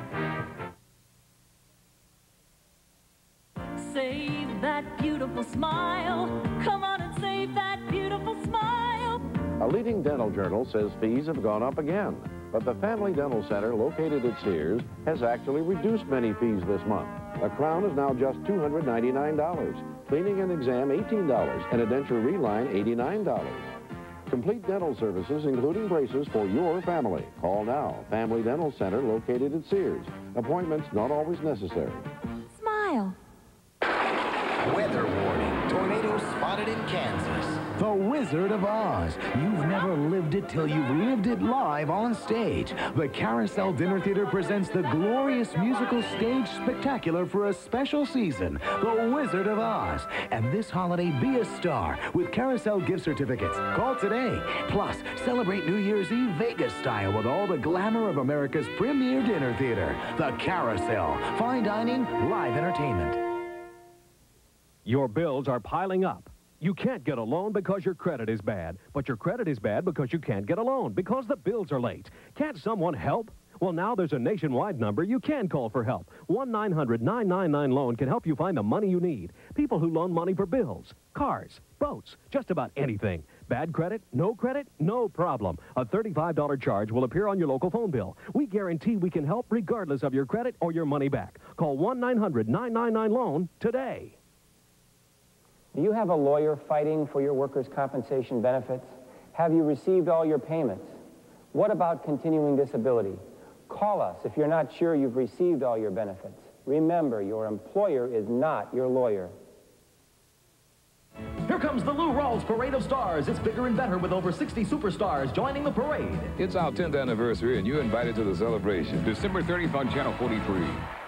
Save that beautiful smile. Come on and save that beautiful smile. A leading dental journal says fees have gone up again, but the Family Dental Center located at Sears has actually reduced many fees this month. A crown is now just $299, cleaning and exam $18, and a denture reline $89. Complete dental services, including braces for your family. Call now. Family Dental Center located at Sears. Appointments not always necessary. Smile. Weather warning. Tornado spotted in Kansas. The Wizard of Oz. You've never lived it till you've lived it live on stage. The Carousel Dinner Theater presents the glorious musical stage spectacular for a special season, The Wizard of Oz. And this holiday, be a star with Carousel gift certificates. Call today. Plus, celebrate New Year's Eve Vegas style with all the glamour of America's premier dinner theater. The Carousel. Fine dining, live entertainment. Your bills are piling up. You can't get a loan because your credit is bad, but your credit is bad because you can't get a loan because the bills are late. Can't someone help? Well, now there's a nationwide number you can call for help. 1-900-999-LOAN can help you find the money you need. People who loan money for bills, cars, boats, just about anything. Bad credit? No problem. A $35 charge will appear on your local phone bill. We guarantee we can help regardless of your credit or your money back. Call 1-900-999-LOAN today. Do you have a lawyer fighting for your workers' compensation benefits? Have you received all your payments? What about continuing disability? Call us if you're not sure you've received all your benefits. Remember, your employer is not your lawyer. Here comes the Lou Rawls Parade of Stars. It's bigger and better with over 60 superstars joining the parade. It's our 10th anniversary, and you're invited to the celebration. December 30th on Channel 43.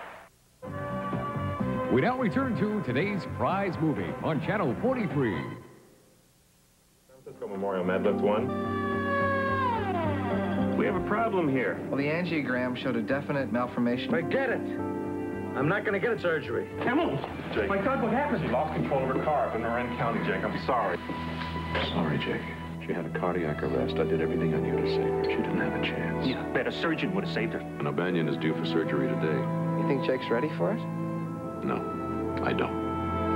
We now return to today's prize movie on Channel 43. San Francisco Memorial Medlist 1. We have a problem here. Well, the angiogram showed a definite malformation. Forget it. I'm not going to get surgery. Camel! Jake. My God, what happened? She lost control of her car up in Marin County, Jake. I'm sorry. Sorry, Jake. She had a cardiac arrest. I did everything I knew to save her. She didn't have a chance. Yeah, bet a surgeon would have saved her. And O'Banion is due for surgery today. You think Jake's ready for it? No, I don't.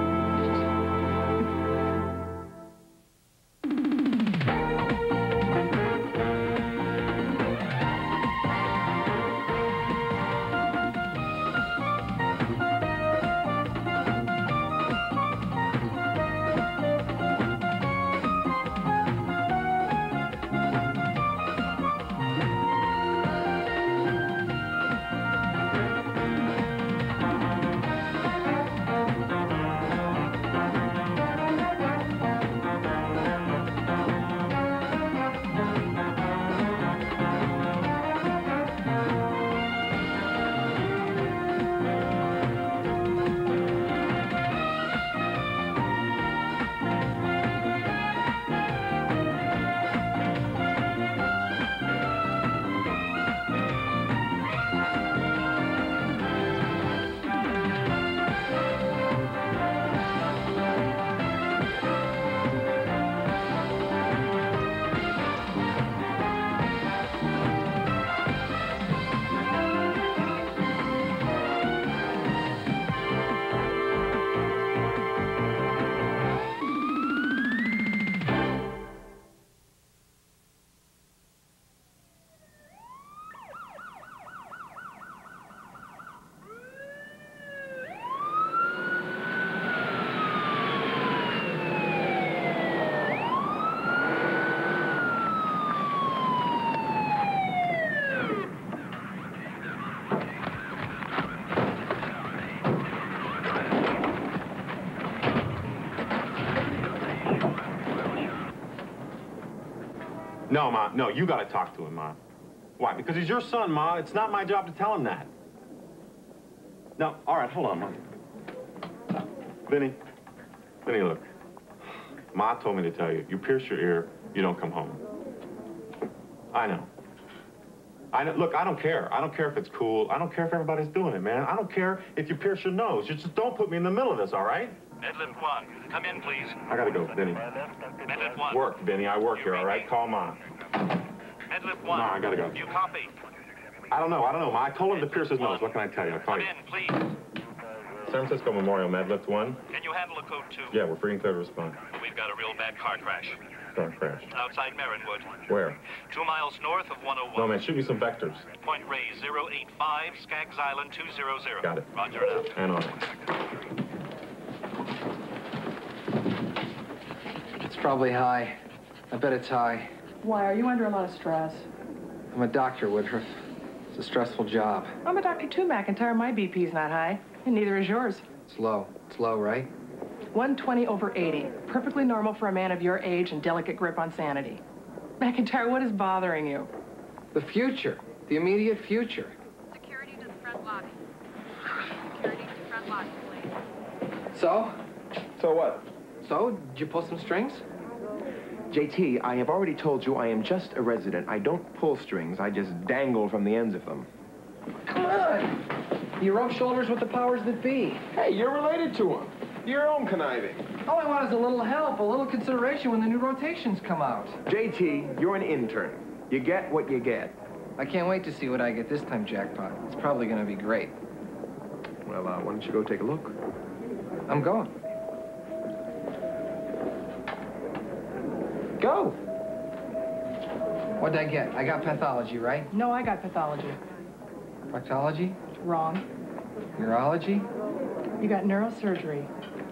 No, Ma. No, you gotta talk to him, Ma. Why? Because he's your son, Ma. It's not my job to tell him that. No, all right, hold on, Ma. Vinny, look. Ma told me to tell you, you pierce your ear, you don't come home. I know. Look, I don't care. I don't care if it's cool. I don't care if everybody's doing it, man. I don't care if you pierce your nose. You just don't put me in the middle of this, all right? Medlift 1, come in, please. I gotta go, Vinny. Medlift 1. Work, Vinny. I work here, all right? Call Ma. Medlift 1. Ma, I gotta go. You copy? I don't know, Ma. I told him to pierce his nose. What can I tell you? I'll call Come you. in, please. San Francisco Memorial, Medlift 1. Can you handle a code 2? Yeah, we're free and clear to respond. We've got a real bad car crash. Car crash. Outside Marinwood. Where? 2 miles north of 101. No, man, shoot me some vectors. Point Ray 085, Skaggs Island 200. Got it. Roger it out. And on it. It's probably high. I bet it's high. Why, are you under a lot of stress? I'm a doctor, Woodruff. It's a stressful job. I'm a doctor too, McIntyre. My BP's not high, and neither is yours. It's low. It's low, right? 120/80. Perfectly normal for a man of your age and delicate grip on sanity. McIntyre, what is bothering you? The future. The immediate future. Security to the front lobby. Security to front lobby, please. So? So what? So, did you pull some strings? JT, I have already told you I am just a resident. I don't pull strings. I just dangle from the ends of them. Come on. You rub shoulders with the powers that be. Hey, you're related to him. Your own conniving. All I want is a little help, a little consideration when the new rotations come out. JT, you're an intern. You get what you get. I can't wait to see what I get this time, Jackpot. It's probably going to be great. Well, why don't you go take a look? I'm going. Go. What'd I get? I got pathology, right? No, I got pathology. Proctology? Wrong. Neurology? You got neurosurgery.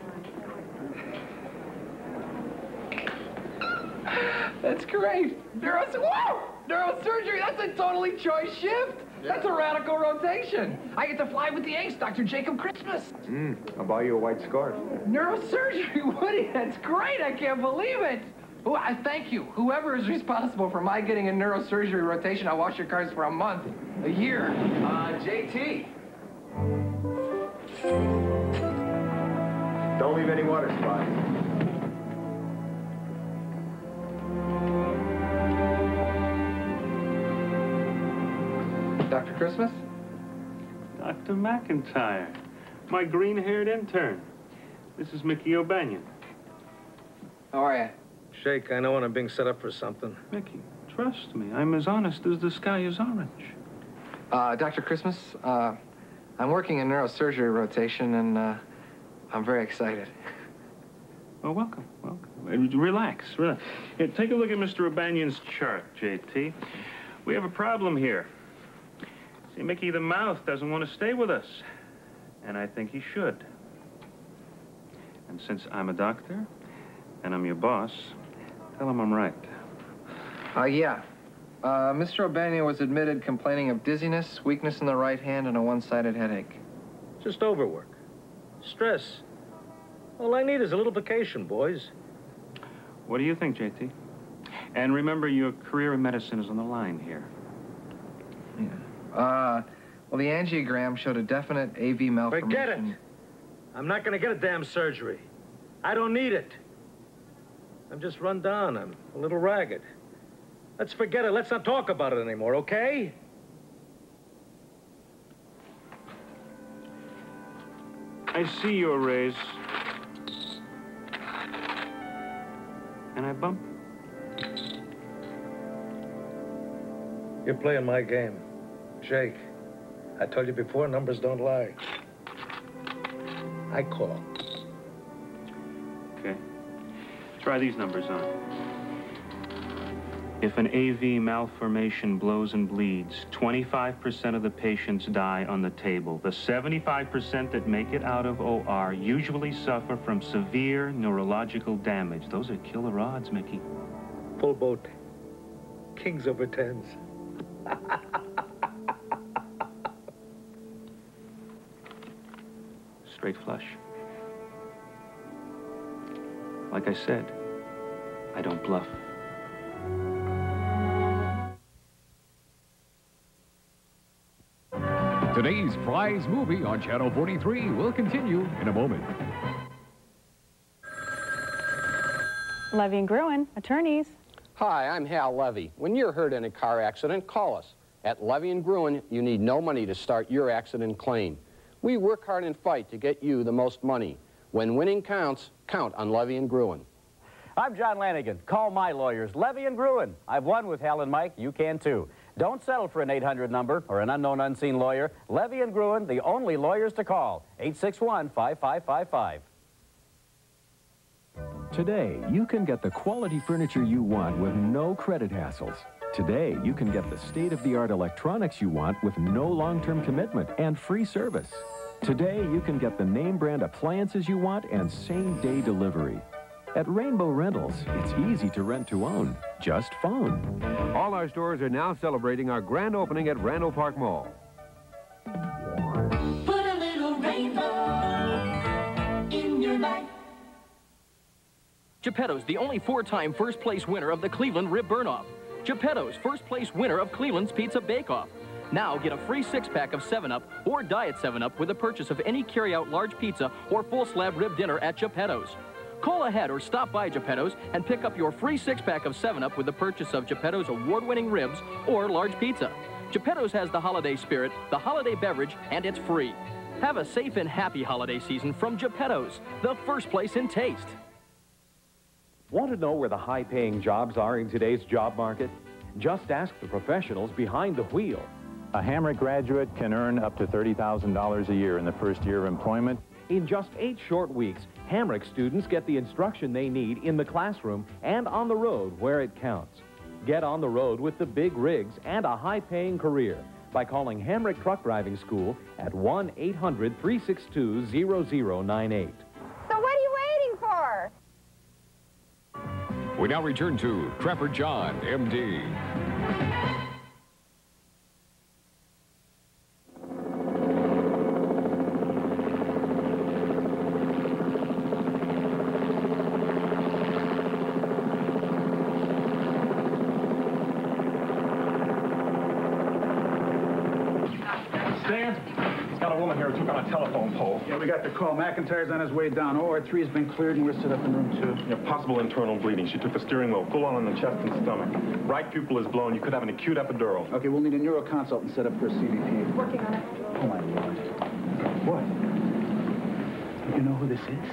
That's great. Neurosurgery, that's a totally choice shift. Yeah. That's a radical rotation. I get to fly with the ace, Dr. Jacob Christmas. I'll buy you a white scarf. Neurosurgery, Woody, that's great. I can't believe it. Oh, I thank you. Whoever is responsible for my getting a neurosurgery rotation, I'll wash your cars for a month, a year. JT. Don't leave any water spots. Christmas? Dr. McIntyre, my green-haired intern. This is Mickey O'Banion. How are you? Shake, I know when I'm being set up for something. Mickey, trust me, I'm as honest as the sky is orange. Dr. Christmas, I'm working in neurosurgery rotation, and I'm very excited. Oh, welcome, welcome. Relax, relax. Here, take a look at Mr. O'Banion's chart, JT. We have a problem here. See, Mickey the Mouth doesn't want to stay with us, and I think he should. And since I'm a doctor, and I'm your boss, tell him I'm right. Yeah. Mr. O'Banion was admitted complaining of dizziness, weakness in the right hand, and a one-sided headache. Just overwork. Stress. All I need is a little vacation, boys. What do you think, JT? And remember, your career in medicine is on the line here. Yeah. Well, the angiogram showed a definite AV malformation. Forget it. I'm not gonna get a damn surgery. I don't need it. I'm just run down. I'm a little ragged. Let's forget it. Let's not talk about it anymore, okay? I see your raise. And I bump. You're playing my game. Jake, I told you before, numbers don't lie. I call. Okay. Try these numbers on. If an AV malformation blows and bleeds, 25% of the patients die on the table. The 75% that make it out of OR usually suffer from severe neurological damage. Those are killer odds, Mickey. Full boat. Kings over tens. Straight flush. Like I said, I don't bluff. Today's prize movie on Channel 43 will continue in a moment. Levy and Gruen, attorneys. Hi, I'm Hal Levy. When you're hurt in a car accident, call us. At Levy and Gruen, you need no money to start your accident claim. We work hard and fight to get you the most money. When winning counts, count on Levy and Gruen. I'm John Lanigan. Call my lawyers, Levy and Gruen. I've won with Hal and Mike. You can too. Don't settle for an 800 number or an unknown, unseen lawyer. Levy and Gruen, the only lawyers to call. 861-5555. Today, you can get the quality furniture you want with no credit hassles. Today, you can get the state-of-the-art electronics you want with no long-term commitment and free service. Today, you can get the name brand appliances you want and same-day delivery. At Rainbow Rentals, it's easy to rent to own. Just phone. All our stores are now celebrating our grand opening at Randall Park Mall. Put a little rainbow in your life. Geppetto's the only four-time first-place winner of the Cleveland Rib Burn-Off. Geppetto's first-place winner of Cleveland's Pizza Bake-Off. Now get a free six-pack of 7-Up or Diet 7-Up with the purchase of any carry-out large pizza or full-slab rib dinner at Geppetto's. Call ahead or stop by Geppetto's and pick up your free six-pack of 7-Up with the purchase of Geppetto's award-winning ribs or large pizza. Geppetto's has the holiday spirit, the holiday beverage, and it's free. Have a safe and happy holiday season from Geppetto's, the first place in taste. Want to know where the high-paying jobs are in today's job market? Just ask the professionals behind the wheel. A Hamrick graduate can earn up to $30,000 a year in the first year of employment. In just 8 short weeks, Hamrick students get the instruction they need in the classroom and on the road where it counts. Get on the road with the big rigs and a high-paying career by calling Hamrick Truck Driving School at 1-800-362-0098. So what are you waiting for? We now return to Trapper John, M.D. down here and took on a telephone pole. Yeah, we got the call. McIntyre's on his way down. OR3's been cleared, and we're set up in room 2. Yeah, possible internal bleeding. She took the steering wheel full on the chest and stomach. Right pupil is blown. You could have an acute epidural. Okay, we'll need a neuroconsultant set up for a CVP. Working on it. Oh, my Lord. What? You know who this is?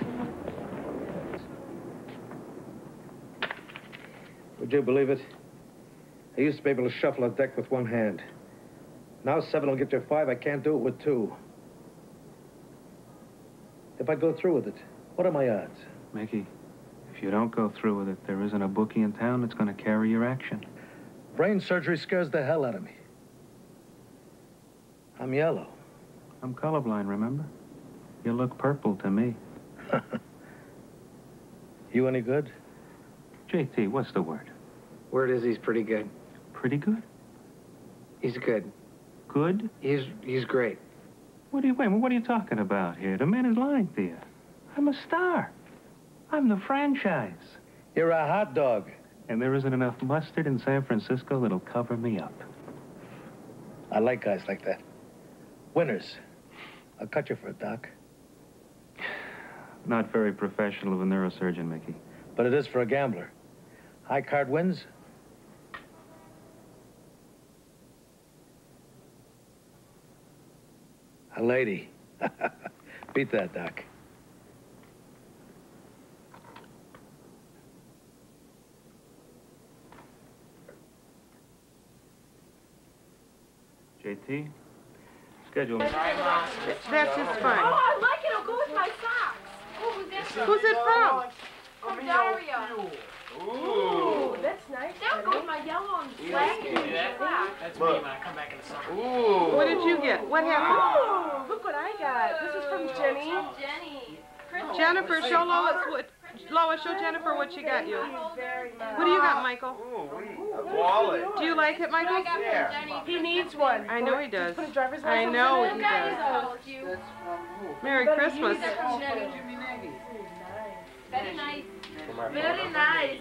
Would you believe it? I used to be able to shuffle a deck with one hand. Now 7 will get you 5. I can't do it with 2. If I go through with it, what are my odds? Mickey, if you don't go through with it, there isn't a bookie in town that's going to carry your action. Brain surgery scares the hell out of me. I'm yellow. I'm colorblind, remember? You look purple to me. You any good? JT, what's the word? Word is he's pretty good. Pretty good? He's good. Good? He's great. What are you talking about here? The man is lying to you. I'm a star. I'm the franchise. You're a hot dog. And there isn't enough mustard in San Francisco that'll cover me up. I like guys like that. Winners. I'll cut you for it, Doc. Not very professional of a neurosurgeon, Mickey. But it is for a gambler. High card wins. A lady. Beat that, Doc. JT, schedule me. That's just fun. Oh, I like it. It'll go with my socks. Oh, who's that? Who's it from? From Daria. Ooh, that's nice. That would go with my yellow and black. That's me when I come back in the summer. Ooh. What did you get? What happened? Oh, look what I got. This is from Jenny. Jennifer, show Lois, show Jennifer what she got you. What do you got, Michael? A wallet. Do you like it, Michael? Yeah. He needs one. I know he does. Put a driver's I license know in he it. does. Merry Christmas. Very nice. Very nice.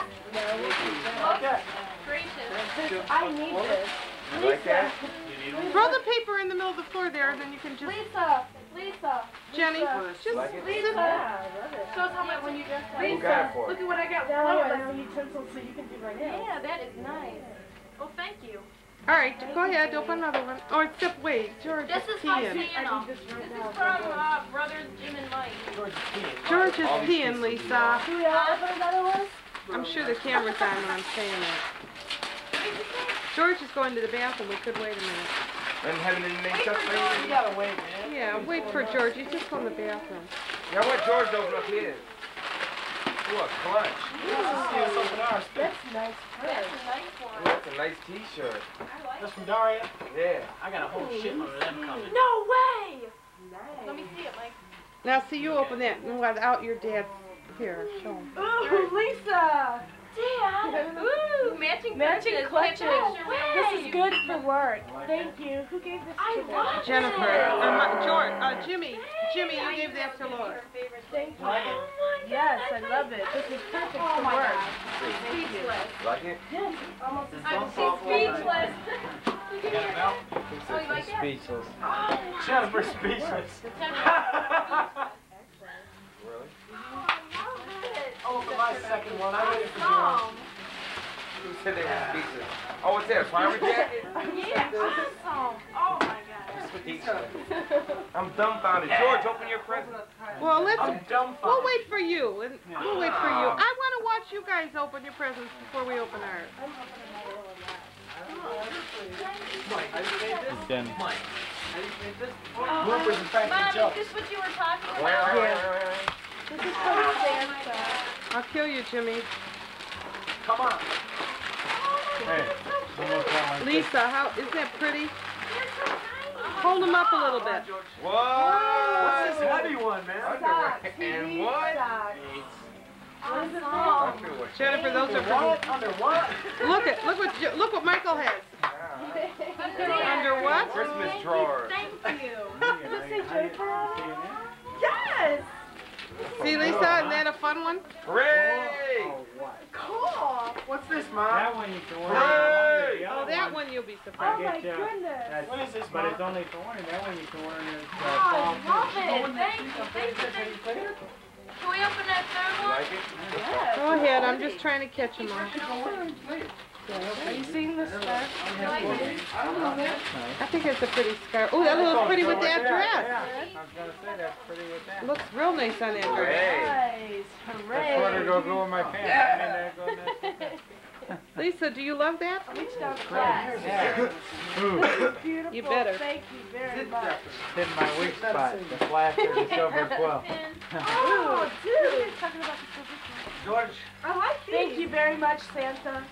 Gracious. I need this. You like that? Throw the paper in the middle of the floor there, and then you can just... Lisa. Jenny, just... Like it? Lisa. Show us how much when you dress up. Who got it for? Look at what I got. Now I have utensils so you can do my nails. Yeah, that is nice. Oh, thank you. All right, go ahead, open another one. Oh, except wait, George This is is from peeing. Piano. This is from brothers Jim and Mike. George is peeing, Lisa. Do we all open another one? I'm sure the camera's on when I'm saying that. George is going to the bathroom. We could wait a minute. And having any name stuff for You gotta wait, man. Yeah, wait for George. He's just going to the bathroom. Yeah, I want George to open up his. Ooh, a clutch. That's nice. That's a nice one. Ooh, that's a nice t-shirt. That's from Daria? Yeah. I got a whole shitload of them coming. No way! Nice. Let me see it, Mike. Now, see, you open that without your dad's. Here, show him. Ooh, Lisa! Dad! Ooh, matching clutches. This is good for work. Thank you. Who gave this to me? Jennifer. George. Jimmy. Jimmy, you gave that to Lois. Thank you. Oh my God. Yes, I love it. This is perfect for work. Speechless. Like it? Yes. I'm speechless. Oh, you like that? Speechless. Oh, Jennifer's speechless. Really? Oh, for my second one, I waited for George. Who said they were speechless? Oh, what's that, a pirate jacket? Yeah, awesome. Oh my God. Speechless. I'm dumbfounded. George, open your present. Well, we'll wait for you. And we'll wait for you. I want to watch you guys open your presents before we open ours. Mike, how do you say this? Jen. Mike, how do you say this? Mom, Bloopers and practical jokes. is this what you were talking about? Yeah. This is from Santa. I'll kill you, Jimmy. Come on. Hey. Lisa, isn't that pretty? Hold them up a little bit. Whoa! What's this heavy one, man? Underwear. And what? What is it called? Jennifer, those are What? Under what? Look what Michael has. Under what? Christmas drawer. Thank you. Does it say Jennifer on it? Yes! See, Lisa, isn't that a fun one? Hooray! Cool. What's this, Mom? That one you can order. Hooray! Oh, that one you'll be surprised. Oh my goodness. What is this, But Mom? it's only for winter. That way you can wear it Oh, I love it. Thank you. Can we open that third one? Yes. Go ahead, I'm just trying to catch them all. Are you seeing this scarf? You like it? I think it's a pretty scarf. Oh, that looks pretty with that dress. Yeah, I was going to say that's pretty with that. Looks real nice on that dress. Nice. That's Hooray. where to go with my pants. I mean, there go Lisa, do you love that? Reach down flat. Beautiful. You better. Thank you very much. Hit my weak spot, the flash of the silver quill. Oh, dude. Talking about the silver quill. George. I like these. Thank you very much, Santa.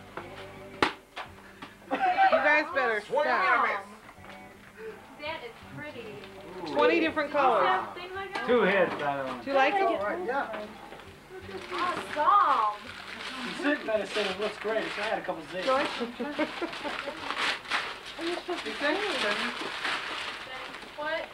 You guys better stop. That is pretty. 20 different colors. 2 hits, by the way. Do you like it? Yeah. Awesome. You sit better say it looks great. So I had a couple zigs. George? What?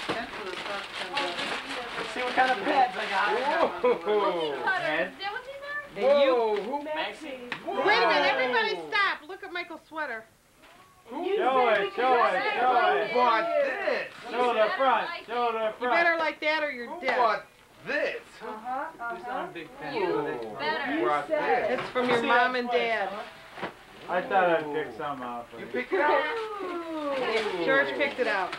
See what kind of pads I got. Whoa. Is that what's in there? Whoa. Maxie. Wait a minute, everybody stop. Look at Michael's sweater. Show it, show it, show it. Who bought this? Show the front, show the You front. better like that or you're Who dead. bought this? I'm a big fan. Who brought this? It's from your mom and dad. I thought I'd pick some out for you. You picked it out? George picked it out.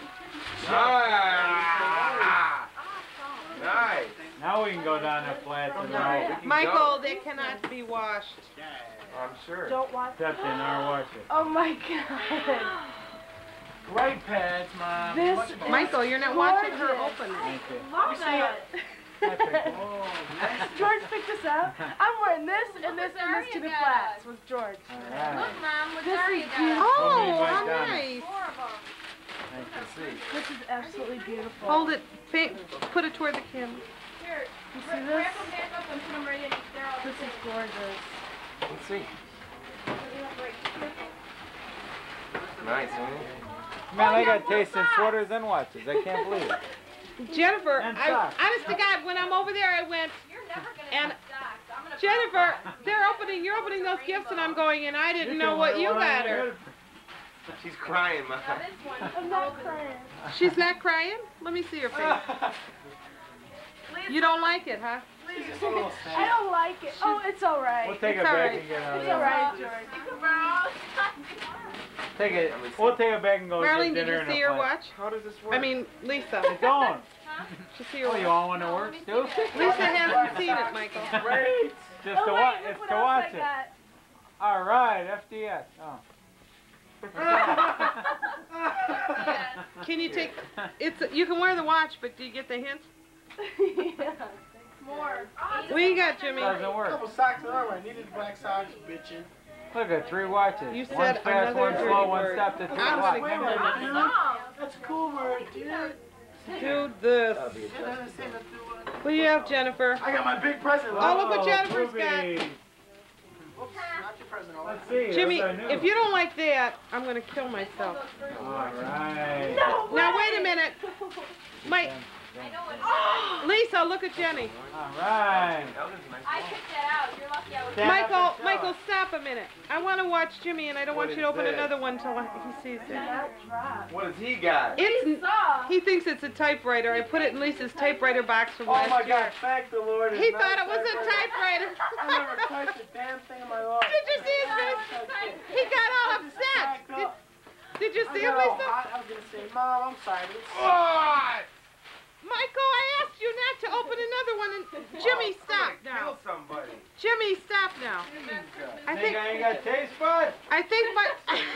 Ah, nice. Now we can go down the flats and roll. Michael, they cannot be washed. I'm sure. Don't watch. Except in our washer. Oh my god. Great pads, Mom. This Michael, you're not watching her open it. Thank you. Love that. Oh, nice. George picked this up. I'm wearing this and this and this to the flats with George. All right. Mom, what are you guys? Oh, Right how down. nice. Thank you. This is absolutely beautiful. Hold it. Put it toward the camera. Here, you see this? Wrap them back up and put them right in. This is gorgeous. Let's see. Nice, huh? Man, I got tasting sweaters and watches. I can't believe it. Jennifer, And I, socks. honest to God, when I'm over there, I went, and Jennifer, you're opening those gifts, and I'm going, and I didn't know what you got her. She's crying, Mom. I'm not crying. She's not crying? Let me see your face. You don't like it, huh? I don't like it. Oh, it's all right. We'll take It's it all back right. and get out of It's there. all right, George. Take it. We'll take it back and go Marlene, get did dinner you in see a her flat. watch? How does this work? I mean, Lisa. I don't. Did you see her Oh, you watch? all want to work too? Lisa hasn't seen it, Michael. Great. Just Oh, to wait, watch. look It's what to else watch I it. got. All right, FDS. Oh. Can you take? You can wear the watch, but do you get the hint? Yeah. More. What you got, Jimmy? Doesn't A work. couple socks in armor. I needed black socks, bitchin'. Look at 3 watches. You One said fast, another one dirty slow, one word. step to 2 I'm o'clock. gonna Wait a minute, dude. That's a cool word, dude. Do this. What do you have, Jennifer? I got my big present. Oh, look what Jennifer's got. Poopy. Oops, not your present. Let's see. Jimmy, that's our new. if you don't like that, I'm gonna kill myself. All right. No Now way. wait a minute, Mike. Lisa, look at Jenny. All right. I picked that out. You're lucky I was. Stand up and show Michael, us. stop a minute. I want to watch Jimmy, and I don't want you to open this? another one till he sees it. What has he got? He thinks it's a typewriter. I put it in Lisa's typewriter box from Oh last my year. God! Thank the Lord. He it's thought not it was a typewriter. I never touched a damn thing in my life. Did you see his face? He got all upset. Did you see him, I got all Lisa? hot. I was gonna say, Mom, I'm sorry. But What? Michael, I asked you not to open another one. And Jimmy, stop now. Kill somebody. Jimmy, stop now. I think I ain't got taste buds? I think my.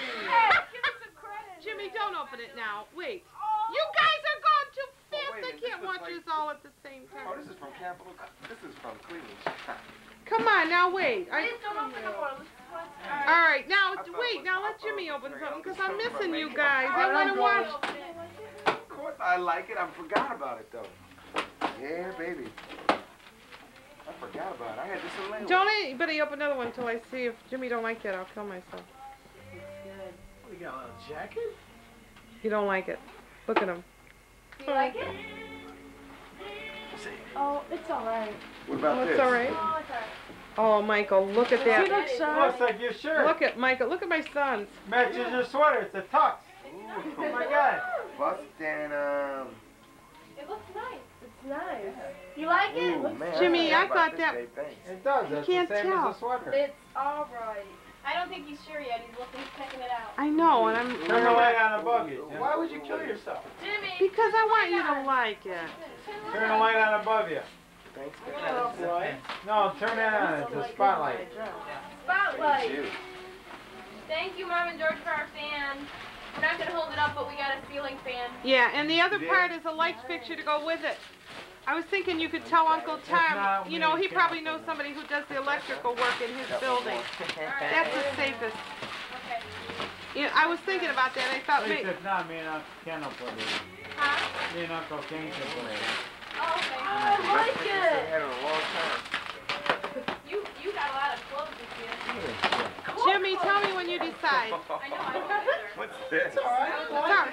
Jimmy, don't open it now. Wait. You guys are going too fast. wait a I minute, can't this watch looks this all at the same time. Oh, this is from Capital. This is from Cleveland. Come on, now wait. Please don't open the door. All right, now wait. Now let Jimmy open something because I'm missing you guys. I want to watch. Of course I like it. I forgot about it though. Yeah, baby. I forgot about it. I had this in Layla. Don't anybody open another one until I see if Jimmy don't like it. I'll kill myself. we got a little jacket. You don't like it. Look at him. Do you like it? Oh, it's all right. What about Oh, this? it's all right. Oh, it's all right. Oh, Michael, look at that. Looks like your shirt. Look at Michael. Look at my son's. Matches your sweater. It's a tux. Oh my God. Bust denim. It looks nice. It's nice. You like it? Ooh, man, Jimmy, I about thought this that. day, thanks. It does. You It's can't the same tell. as a sweater. It's all right. I don't think he's sure yet. He's looking, checking it out. I know, and I'm. Turn the light on above you. Why would you kill yourself? Jimmy. Because I want you to like it. Turn the light on above you. Thanks. No, turn that on. It's a spotlight. Spotlight. Thank you, Mom and George, for our fan. We're not going to hold it up, but we got a ceiling fan. Yeah, and the other part is a light fixture to go with it. I was thinking you could tell Uncle Tom, you know, he probably knows somebody who does the electrical work in his building. That's the safest. Okay. Yeah, I was thinking about that. I thought maybe. If not, me and Uncle Ken will put it in. Huh? Me and Uncle Ken can put it in. Oh, okay. I like it. Had it a long time. You got a lot of clothes this year. Jimmy, tell me when you decide. I know, I don't either. What's this? It's all right.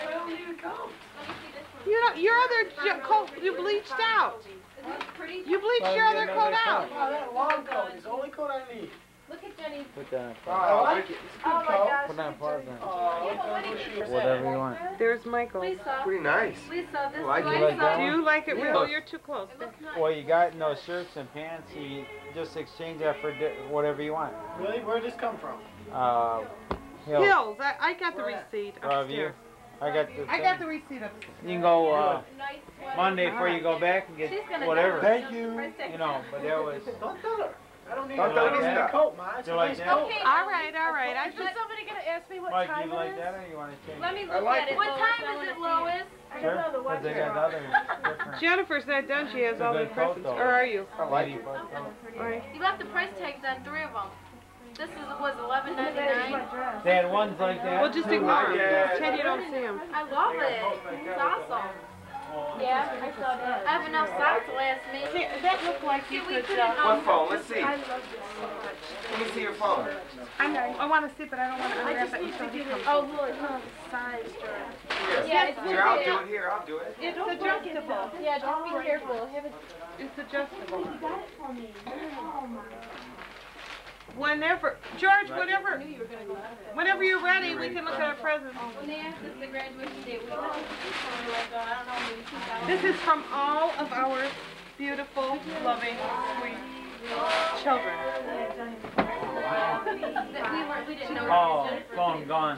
You know, your other coat, you bleached out. You bleached your other coat out. Oh, that long coat is the only coat I need. Look at Jenny. Put that Oh, I like it. Oh my gosh. Put that pause on. Oh, Whatever you want. There's Michael. Lisa. Pretty nice. Lisa, this Like is it. You like that Do you like it? Yeah. Well, you're too close. It looks nice. Well, you got in those shirts and pants. You just exchange that for whatever you want. Really? Where'd this come from? Hills. I got the receipt Of you. upstairs. I got the. I got the receipt upstairs. You can go Nice sweater. Monday before you go back and get She's gonna whatever. die. Thank you. You know, but that was. Don't tell her. I don't need Don't a tell me nice that. coat, Ma. It's You a like nice that? coat. Okay. All right. I Is somebody gonna ask me what Mike, time you it like is? that or you want to change? Let me it? look like at it. it. What time is it, Lois? Sure. Because they got the other different. Jennifer's not done. She has It's a all the good coat, presents. though. Or are you? I like it. All right. You left the price tags on 3 of them. This was $11.99. They had ones like that. Well, just ignore him. Yeah. Pretend you don't see him. I love it. It's awesome. Yeah, I saw that. I have enough socks to last me. See, that looked like you See, we could. couldn't. What phone? Let's see. I love this so much. Let me see your phone. I want to see, but I don't want to I unwrap just it need to until he give comes. it. Oh, look, no, size dress. Here. Yeah, it's Here, I'll do it. Here, I'll do it. It's adjustable. Yeah, just be careful. Have it. It's adjustable. You got it for me. Oh my. Whenever, George, I whenever, knew you were gonna go with it. whenever you're ready, we can look at our presents. When they asked us the graduation date, we were like, I don't know, maybe 2000. This is from all of our beautiful, loving, sweet children. We didn't know. Oh, phone gone.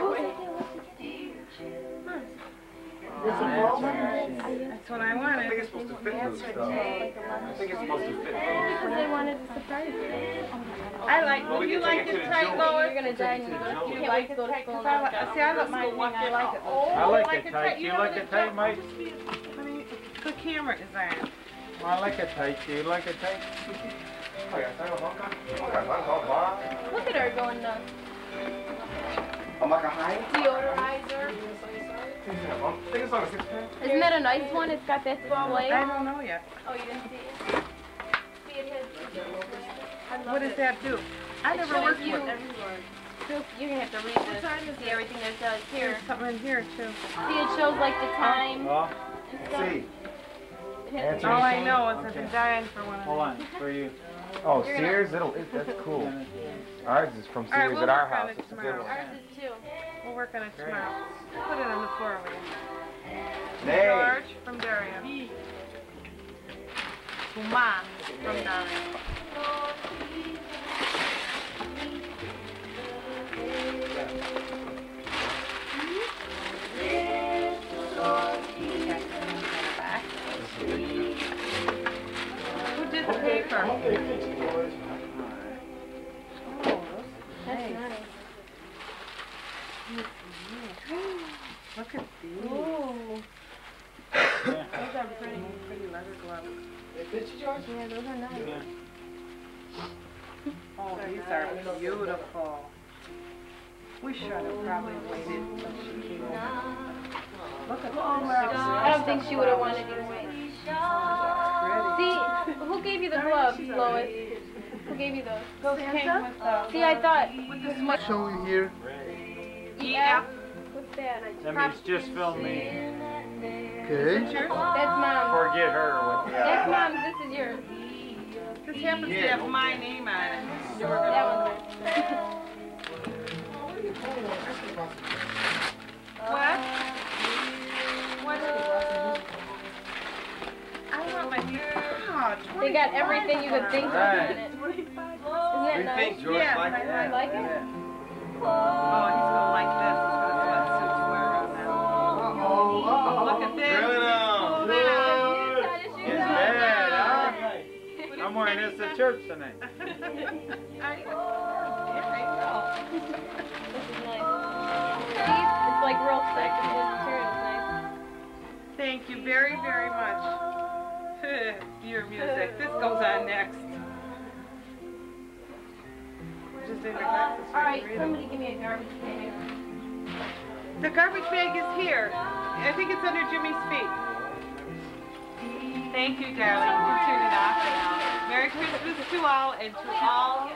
That's what I I wanted. think it's supposed to fit loose, though. I think it's supposed to fit loose. Because they wanted to surprise you. I like, Well, we do you can like take it it to tight, the Lois? You're gonna die and you You can't like wait to it go to tight? school. 'Cause I like my thing, I like it. Oh, I like it it tight. You know like the it tight, joke- Mike? I mean, the camera is on. I like it tight. Do you like it tight? Look at her going nuts. Oh, like a high? Deodorizer. I think it's on a 6-pack. Isn't that a nice one? It's got that display. I don't know yet. Oh, you didn't see it? See it has. What does that do? I It never shows worked you. with it. You're gonna have to read this to see everything that it does. Here. There's something in here, too. See, it shows like the time Oh, and stuff. See. It has All I know is I've been dying for one of hold them. on. For you. Oh, Sears? That's cool. Ours is from All right, Sears we'll at our work on house. it It's a good tomorrow. one. Ours is too. We'll work on it tomorrow. Put it on the floor with you. Hey. George from Darian. Uma from Darian. Who did the paper? That's nice. Look at these. Ooh. Those are pretty leather gloves. Yeah, those are nice. Oh, these are beautiful. We should have probably waited until she came over. Look at I don't think she would have wanted you to wait. See, who gave you the gloves, Lois? Who gave you those? those came with the... See, I thought. Show you here. Yeah. What's that? That means just film me. Okay. That's Mom. Forget her. That's Mom's. This is yours. This happens to have my name on it. What? What? I want my They got everything you could think of in it. Isn't that nice? think George yeah, liked it? I like it. Oh, he's gonna like this. He's gonna sweatsuits wearing now. Look at this. Really now? It's bad, huh? I'm wearing this to church tonight. This is nice. It's like real thick. It's nice. Thank you very, very much. Your music. This goes on next. Just in the glasses. All right, somebody give me a garbage bag. The garbage bag is here. I think it's under Jimmy's feet. Thank you, darling. You turned it off now. Merry Christmas to all and to all.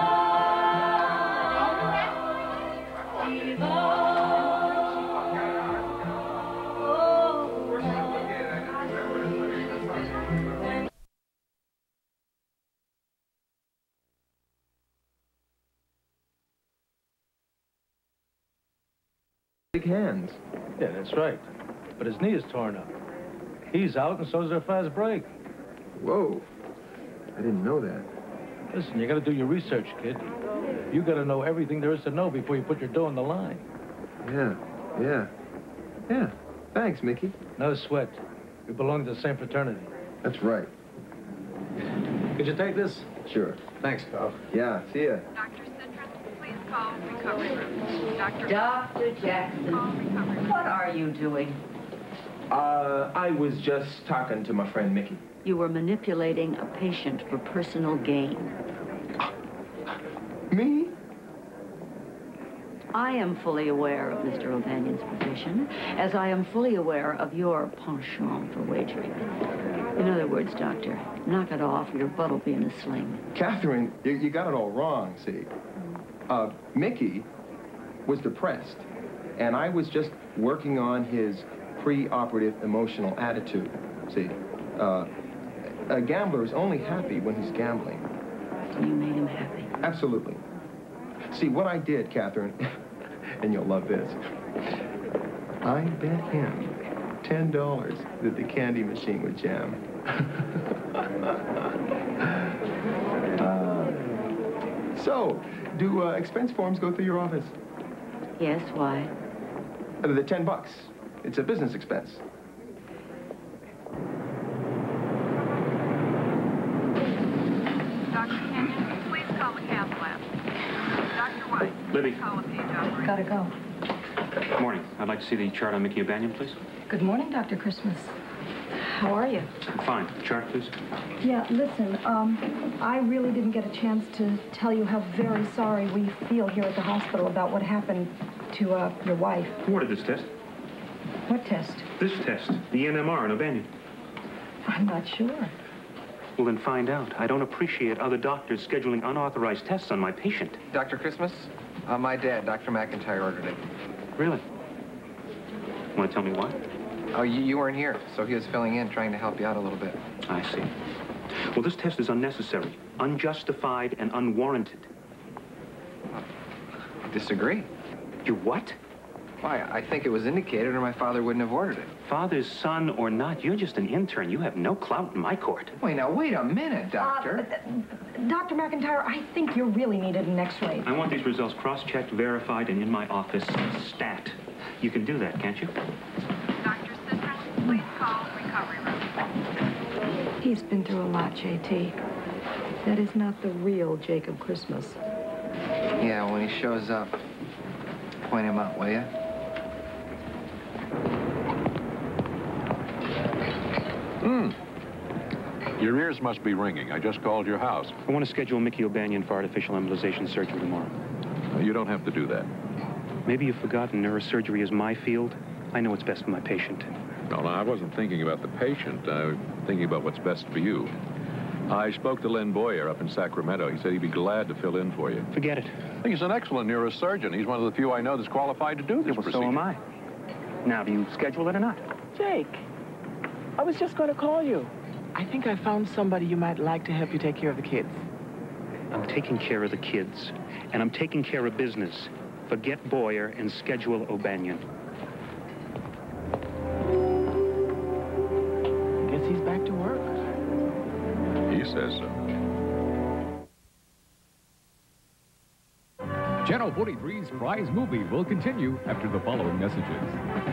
Big hands. Yeah, that's right. But his knee is torn up. He's out, and so's their fast break. Whoa. I didn't know that. Listen, you gotta do your research, kid. You gotta know everything there is to know before you put your dough on the line. Yeah. Thanks, Mickey. No sweat. We belong to the same fraternity. That's right. Could you take this? Sure. Thanks, Carl. Yeah, see ya. Dr. Citron, please call recovery room. Dr. Jackson, what are you doing? I was just talking to my friend Mickey. You were manipulating a patient for personal gain. Me? I am fully aware of Mr. O'Banion's profession, as I am fully aware of your penchant for wagering. In other words, Doctor, knock it off, your butt will be in a sling. Catherine, you got it all wrong, see. Mickey was depressed, and I was just working on his pre-operative emotional attitude, see. A gambler is only happy when he's gambling. You made him happy. Absolutely. See, what I did, Catherine, and you'll love this, I bet him $10 that the candy machine would jam. So, do expense forms go through your office? Yes, why? The $10. It's a business expense. Dr. Kenyon, please call the cath lab. Dr. White, Libby. please call a page operator. Gotta go. Good morning. I'd like to see the chart on Mickey O'Banion, please. Good morning, Dr. Christmas. How are you? I'm fine. Chart, please. Yeah, listen, I really didn't get a chance to tell you how very sorry we feel here at the hospital about what happened to, your wife. Who ordered this test? What test? This test. The NMR in O'Banion. I'm not sure. Well, then find out. I don't appreciate other doctors scheduling unauthorized tests on my patient. Dr. Christmas, my dad, Dr. McIntyre, ordered it. Really? Want to tell me why? Oh, you weren't here, so he was filling in, trying to help you out a little bit. I see. Well, this test is unnecessary, unjustified, and unwarranted. I disagree. You what? Why, I think it was indicated or my father wouldn't have ordered it. Father's son or not, you're just an intern. You have no clout in my court. Wait a minute, Doctor. Dr. McIntyre, I think you really needed an x-ray. I want these results cross-checked, verified, and in my office, stat. You can do that, can't you? Dr. Citron, please call recovery room. He's been through a lot, JT. That is not the real Jacob Christmas. Yeah, when he shows up, point him out, will you? Your ears must be ringing. I just called your house. I want to schedule Mickey O'Banion for artificial embolization surgery tomorrow. You don't have to do that. Maybe you've forgotten neurosurgery is my field. I know what's best for my patient. No, I wasn't thinking about the patient. I was thinking about what's best for you. I spoke to Len Boyer up in Sacramento. He said he'd be glad to fill in for you. Forget it. I think he's an excellent neurosurgeon. He's one of the few I know that's qualified to do this procedure. So am I. Now, do you schedule it or not? Jake, I was just going to call you. I think I found somebody you might like to help you take care of the kids. I'm taking care of the kids, and I'm taking care of business. Forget Boyer and schedule O'Banion. I guess he's back to work. He says so. Channel 43's Prize Movie will continue after the following messages.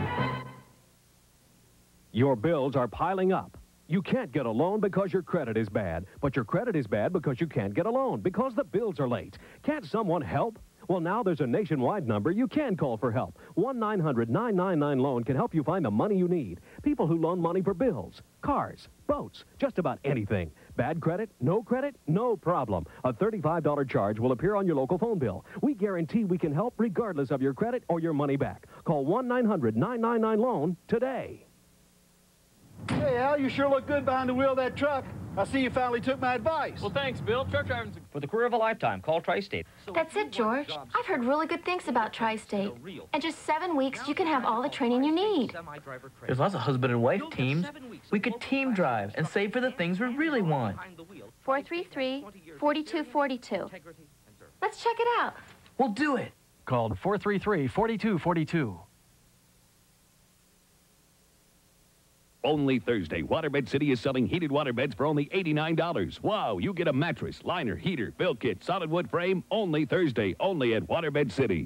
Your bills are piling up. You can't get a loan because your credit is bad, but your credit is bad because you can't get a loan because the bills are late. Can't someone help? Well, now there's a nationwide number you can call for help. 1-900-999-LOAN can help you find the money you need. People who loan money for bills, cars, boats, just about anything. Bad credit? No problem. A $35 charge will appear on your local phone bill. We guarantee we can help regardless of your credit or your money back. Call 1-900-999-LOAN today. Hey, Al, you sure look good behind the wheel of that truck. I see you finally took my advice. Well, thanks, Bill. Truck driving's for the career of a lifetime. Call Tri-State. That's it, George. I've heard really good things about Tri-State. In just 7 weeks, you can have all the training you need. There's lots of husband and wife teams. We could team drive and save for the things we really want. 433-4242. Let's check it out. We'll do it. Called 433-4242. Only Thursday, Waterbed City is selling heated waterbeds for only $89. Wow, you get a mattress, liner, heater, bill kit, solid wood frame, only Thursday, only at Waterbed City.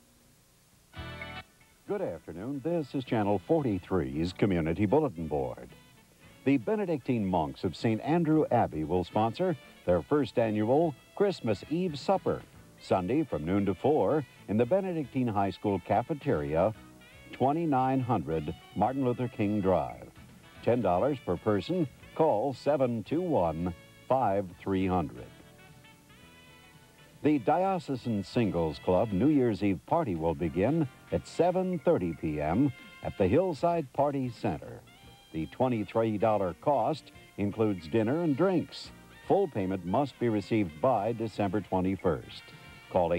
Good afternoon. This is Channel 43's Community Bulletin Board. The Benedictine monks of St. Andrew Abbey will sponsor their first annual Christmas Eve Supper, Sunday from noon to 4 in the Benedictine High School cafeteria, 2900 Martin Luther King Drive. $10 per person. Call 721-5300. The Diocesan Singles Club New Year's Eve party will begin at 7:30 p.m. at the Hillside Party Center. The $23 cost includes dinner and drinks. Full payment must be received by December 21st. Call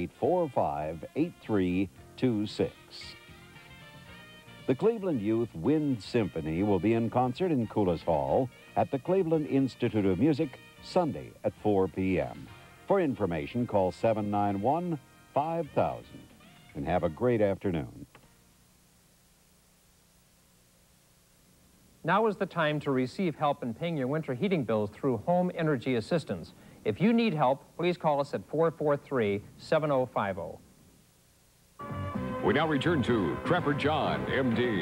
845-8326. The Cleveland Youth Wind Symphony will be in concert in Coulis Hall at the Cleveland Institute of Music Sunday at 4 p.m. For information, call 791-5000 and have a great afternoon. Now is the time to receive help in paying your winter heating bills through Home Energy Assistance. If you need help, please call us at 443-7050. We now return to Trapper John, M.D.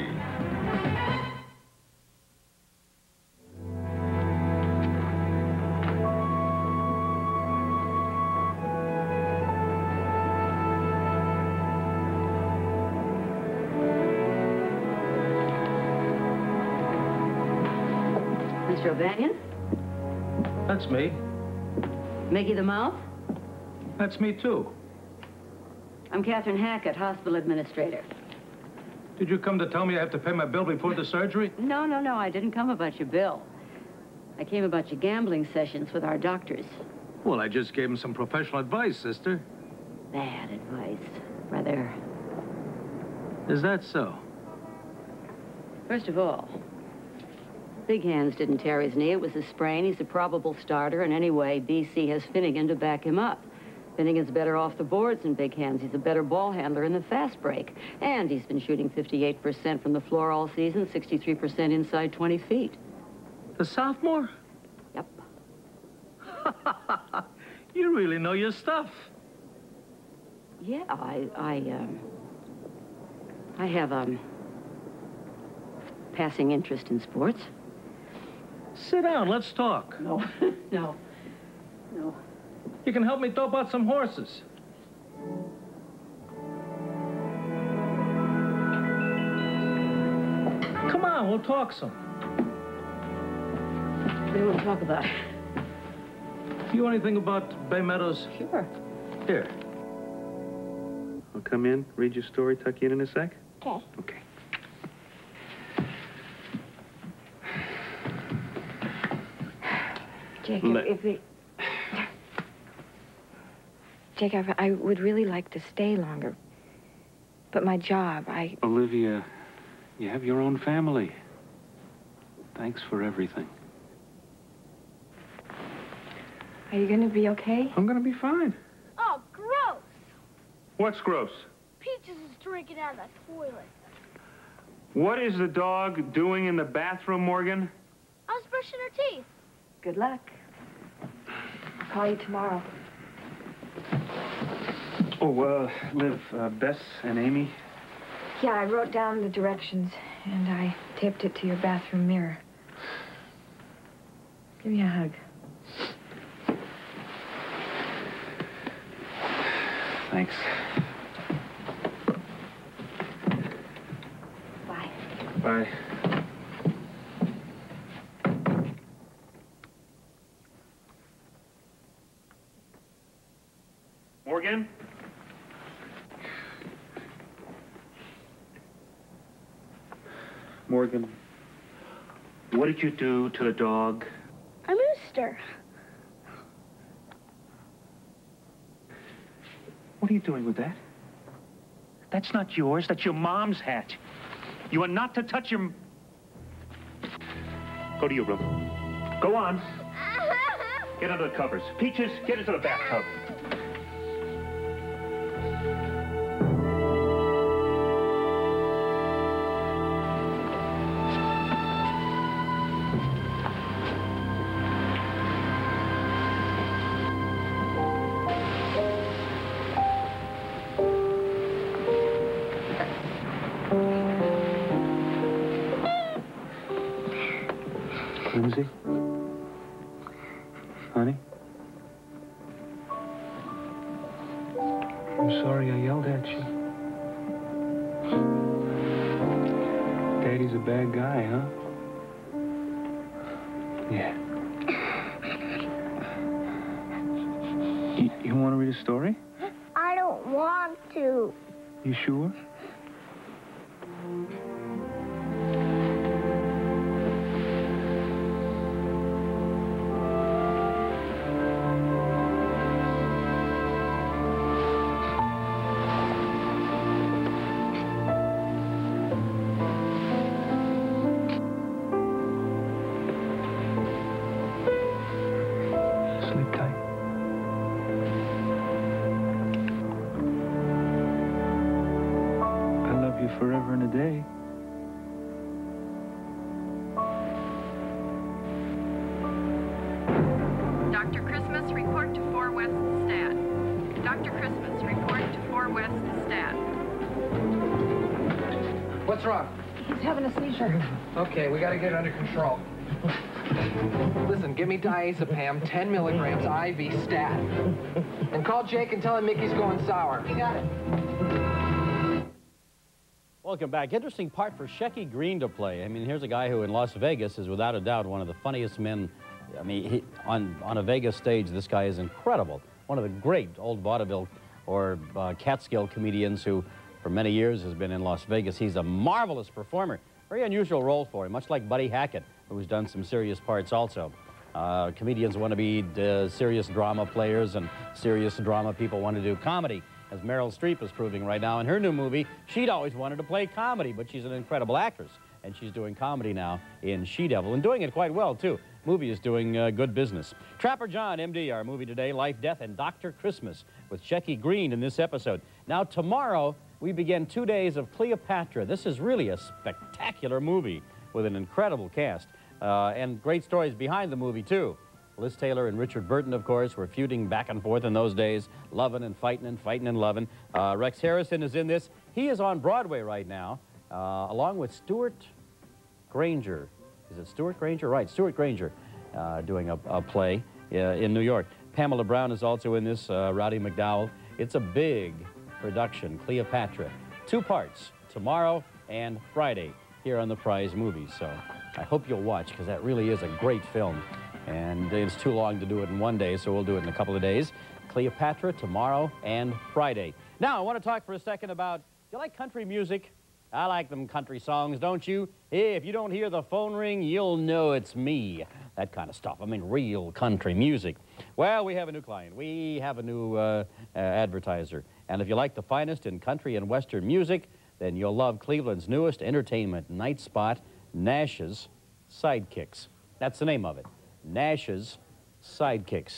Mr. O'Banion? That's me. Mickey the Mouth? That's me, too. I'm Catherine Hackett, hospital administrator. Did you come to tell me I have to pay my bill before the surgery? No, I didn't come about your bill. I came about your gambling sessions with our doctors. Well, I just gave him some professional advice, sister. Bad advice. Rather. Is that so? First of all, Big Hands didn't tear his knee. It was a sprain. He's a probable starter, and anyway, BC has Finnegan to back him up. Finnegan's better off the boards than Big Hands. He's a better ball handler in the fast break. And he's been shooting 58% from the floor all season, 63% inside 20 feet. The sophomore? Yep. You really know your stuff. Yeah, I have passing interest in sports. Sit down, let's talk. No. You can help me dope out some horses. Come on, we'll talk some. What do you want to talk about? You know anything about Bay Meadows? Sure. Here. I'll come in, read your story, tuck you in a sec. Okay. Okay. Jacob, I would really like to stay longer. But my job, Olivia, you have your own family. Thanks for everything. Are you gonna be okay? I'm gonna be fine. Oh, gross. What's gross? Peaches is drinking out of the toilet. What is the dog doing in the bathroom, Morgan? I was brushing her teeth. Good luck. I'll call you tomorrow. Oh, Liv, Bess and Amy? Yeah, I wrote down the directions, and I taped it to your bathroom mirror. Give me a hug. Thanks. Bye. Bye. Morgan? Morgan, what did you do to the dog? I missed her. What are you doing with that? That's not yours. That's your mom's hat. You are not to touch your... Go to your room. Go on. Get under the covers. Peaches, get into the bathtub. Lindsay? Honey? I'm sorry I yelled at you. Daddy's a bad guy, huh? Yeah. You want to read a story? I don't want to. You sure? Sleep tight. I love you forever and a day. Dr. Christmas, report to 4 West Stat. Dr. Christmas, report to 4 West Stat. What's wrong? He's having a seizure. Okay, we gotta get it under control. Listen, give me diazepam, 10 milligrams IV stat. And call Jake and tell him Mickey's going sour. You got it. Welcome back. Interesting part for Shecky Green to play. I mean, here's a guy who in Las Vegas is without a doubt one of the funniest men. I mean, on a Vegas stage, this guy is incredible. One of the great old vaudeville or Catskill comedians who, for many years, has been in Las Vegas. He's a marvelous performer. Very unusual role for him, much like Buddy Hackett, who's done some serious parts also. Comedians want to be serious drama players, and serious drama people want to do comedy, as Meryl Streep is proving right now in her new movie. She'd always wanted to play comedy, but she's an incredible actress, and she's doing comedy now in She-Devil, and doing it quite well, too. Movie is doing good business. Trapper John, M.D., our movie today, Life, Death, and Dr. Christmas, with Shecky Green in this episode. Now, tomorrow, we begin 2 days of Cleopatra. This is really a spectacular movie with an incredible cast and great stories behind the movie, too. Liz Taylor and Richard Burton, of course, were feuding back and forth in those days, loving and fighting and loving. Rex Harrison is in this. He is on Broadway right now, along with Stuart Granger. Is it Stuart Granger? Right, Stuart Granger doing a play in New York. Pamela Brown is also in this, Roddy McDowell. It's a big production, Cleopatra. 2 parts, tomorrow and Friday, here on the Prize Movies. So I hope you'll watch, because that really is a great film. And it's too long to do it in one day, so we'll do it in a couple of days. Cleopatra, tomorrow and Friday. Now, I want to talk for a second about, do you like country music? I like them country songs, don't you? Hey, if you don't hear the phone ring, you'll know it's me. That kind of stuff. I mean, real country music. Well, we have a new client. We have a new advertiser. And if you like the finest in country and western music, then you'll love Cleveland's newest entertainment night spot, Nash's Sidekicks. That's the name of it, Nash's Sidekicks.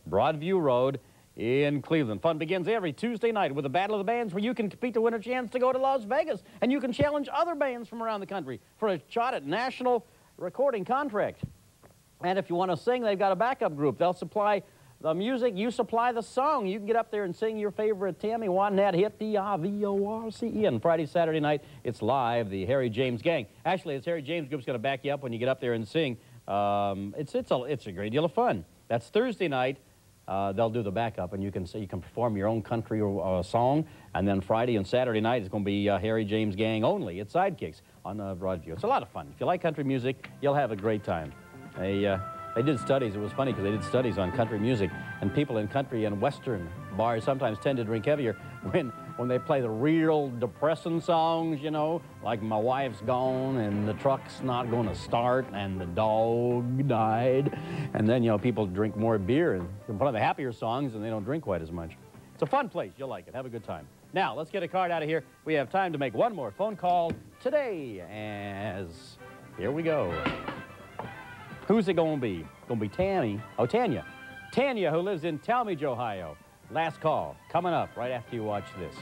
Broadview Road in Cleveland. Fun begins every Tuesday night with a Battle of the Bands where you can compete to win a chance to go to Las Vegas. And you can challenge other bands from around the country for a shot at national recording contract. And if you want to sing, they've got a backup group. They'll supply the music, you supply the song. You can get up there and sing your favorite Tammy Wynette hit, D-I-V-O-R-C-E. And Friday, Saturday night, it's live, the Harry James Gang. Actually, it's Harry James Group's going to back you up when you get up there and sing. It's a great deal of fun. That's Thursday night. They'll do the backup, and you can perform your own country song. And then Friday and Saturday night, it's going to be Harry James Gang only. It's Sidekicks on Broadview. It's a lot of fun. If you like country music, you'll have a great time. They did studies. It was funny because they did studies on country music, and people in country and western bars sometimes tend to drink heavier when they play the real depressing songs, you know, like My Wife's Gone and the truck's not going to start and the dog died. And then, you know, people drink more beer and play the happier songs and they don't drink quite as much. It's a fun place. You'll like it. Have a good time. Now, let's get a card out of here. We have time to make one more phone call today as here we go. Who's it going to be? It's going to be Tammy. Oh, Tanya. Tanya, who lives in Talmadge, Ohio. Last call. Coming up right after you watch this.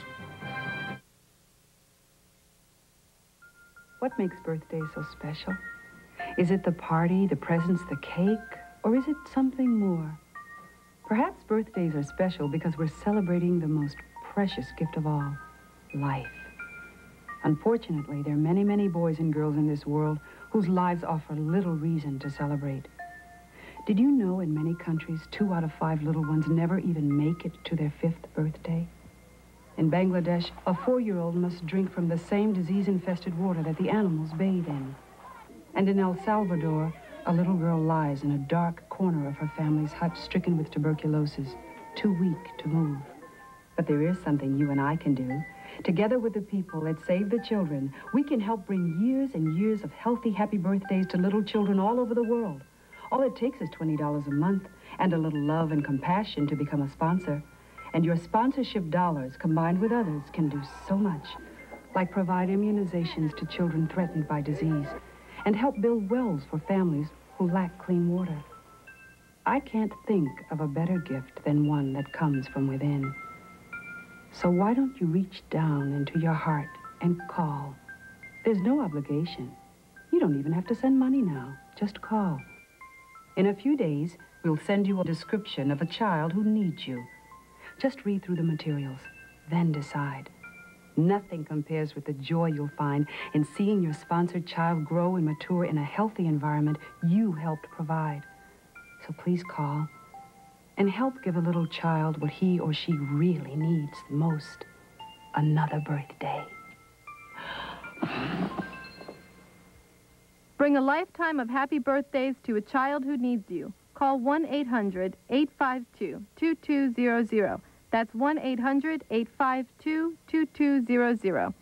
What makes birthdays so special? Is it the party, the presents, the cake, or is it something more? Perhaps birthdays are special because we're celebrating the most precious gift of all, life. Unfortunately, there are many, many boys and girls in this world whose lives offer little reason to celebrate. Did you know in many countries, 2 out of 5 little ones never even make it to their 5th birthday? In Bangladesh, a 4-year-old must drink from the same disease-infested water that the animals bathe in. And in El Salvador, a little girl lies in a dark corner of her family's hut, stricken with tuberculosis, too weak to move. But there is something you and I can do. Together with the people at Save the Children, we can help bring years and years of healthy, happy birthdays to little children all over the world. All it takes is $20 a month and a little love and compassion to become a sponsor. And your sponsorship dollars, combined with others, can do so much, like provide immunizations to children threatened by disease and help build wells for families who lack clean water. I can't think of a better gift than one that comes from within. So why don't you reach down into your heart and call? There's no obligation. You don't even have to send money now. Just call. In a few days, we'll send you a description of a child who needs you. Just read through the materials, then decide. Nothing compares with the joy you'll find in seeing your sponsored child grow and mature in a healthy environment you helped provide. So please call and help give a little child what he or she really needs the most, another birthday. Bring a lifetime of happy birthdays to a child who needs you. Call 1-800-852-2200. That's 1-800-852-2200.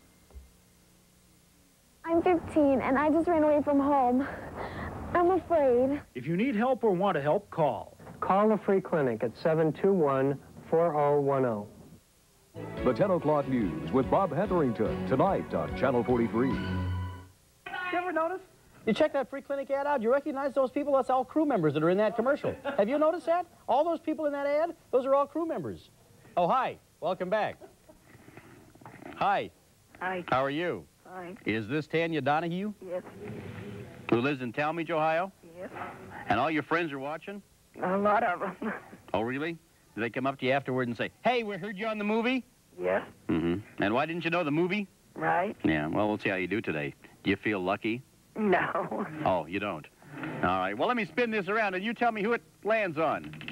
I'm 15 and I just ran away from home. I'm afraid. If you need help or want to help, call. Call the free clinic at 721-4010. The 10 o'clock news with Bob Hetherington tonight on Channel 43. You ever notice? You check that free clinic ad out, you recognize those people? That's all crew members that are in that commercial. Have you noticed that? All those people in that ad, those are all crew members. Oh, hi. Welcome back. Hi. Hi. How are you? Fine. Is this Tanya Donahue? Yes. Who lives in Talmadge, Ohio? Yes. And all your friends are watching? A lot of them. Oh, really? Do they come up to you afterward and say, hey, we heard you on the movie? Yes. Mm-hmm. And why didn't you know the movie? Right. Yeah, well, we'll see how you do today. Do you feel lucky? No. Oh, you don't? All right, well, let me spin this around and you tell me who it lands on.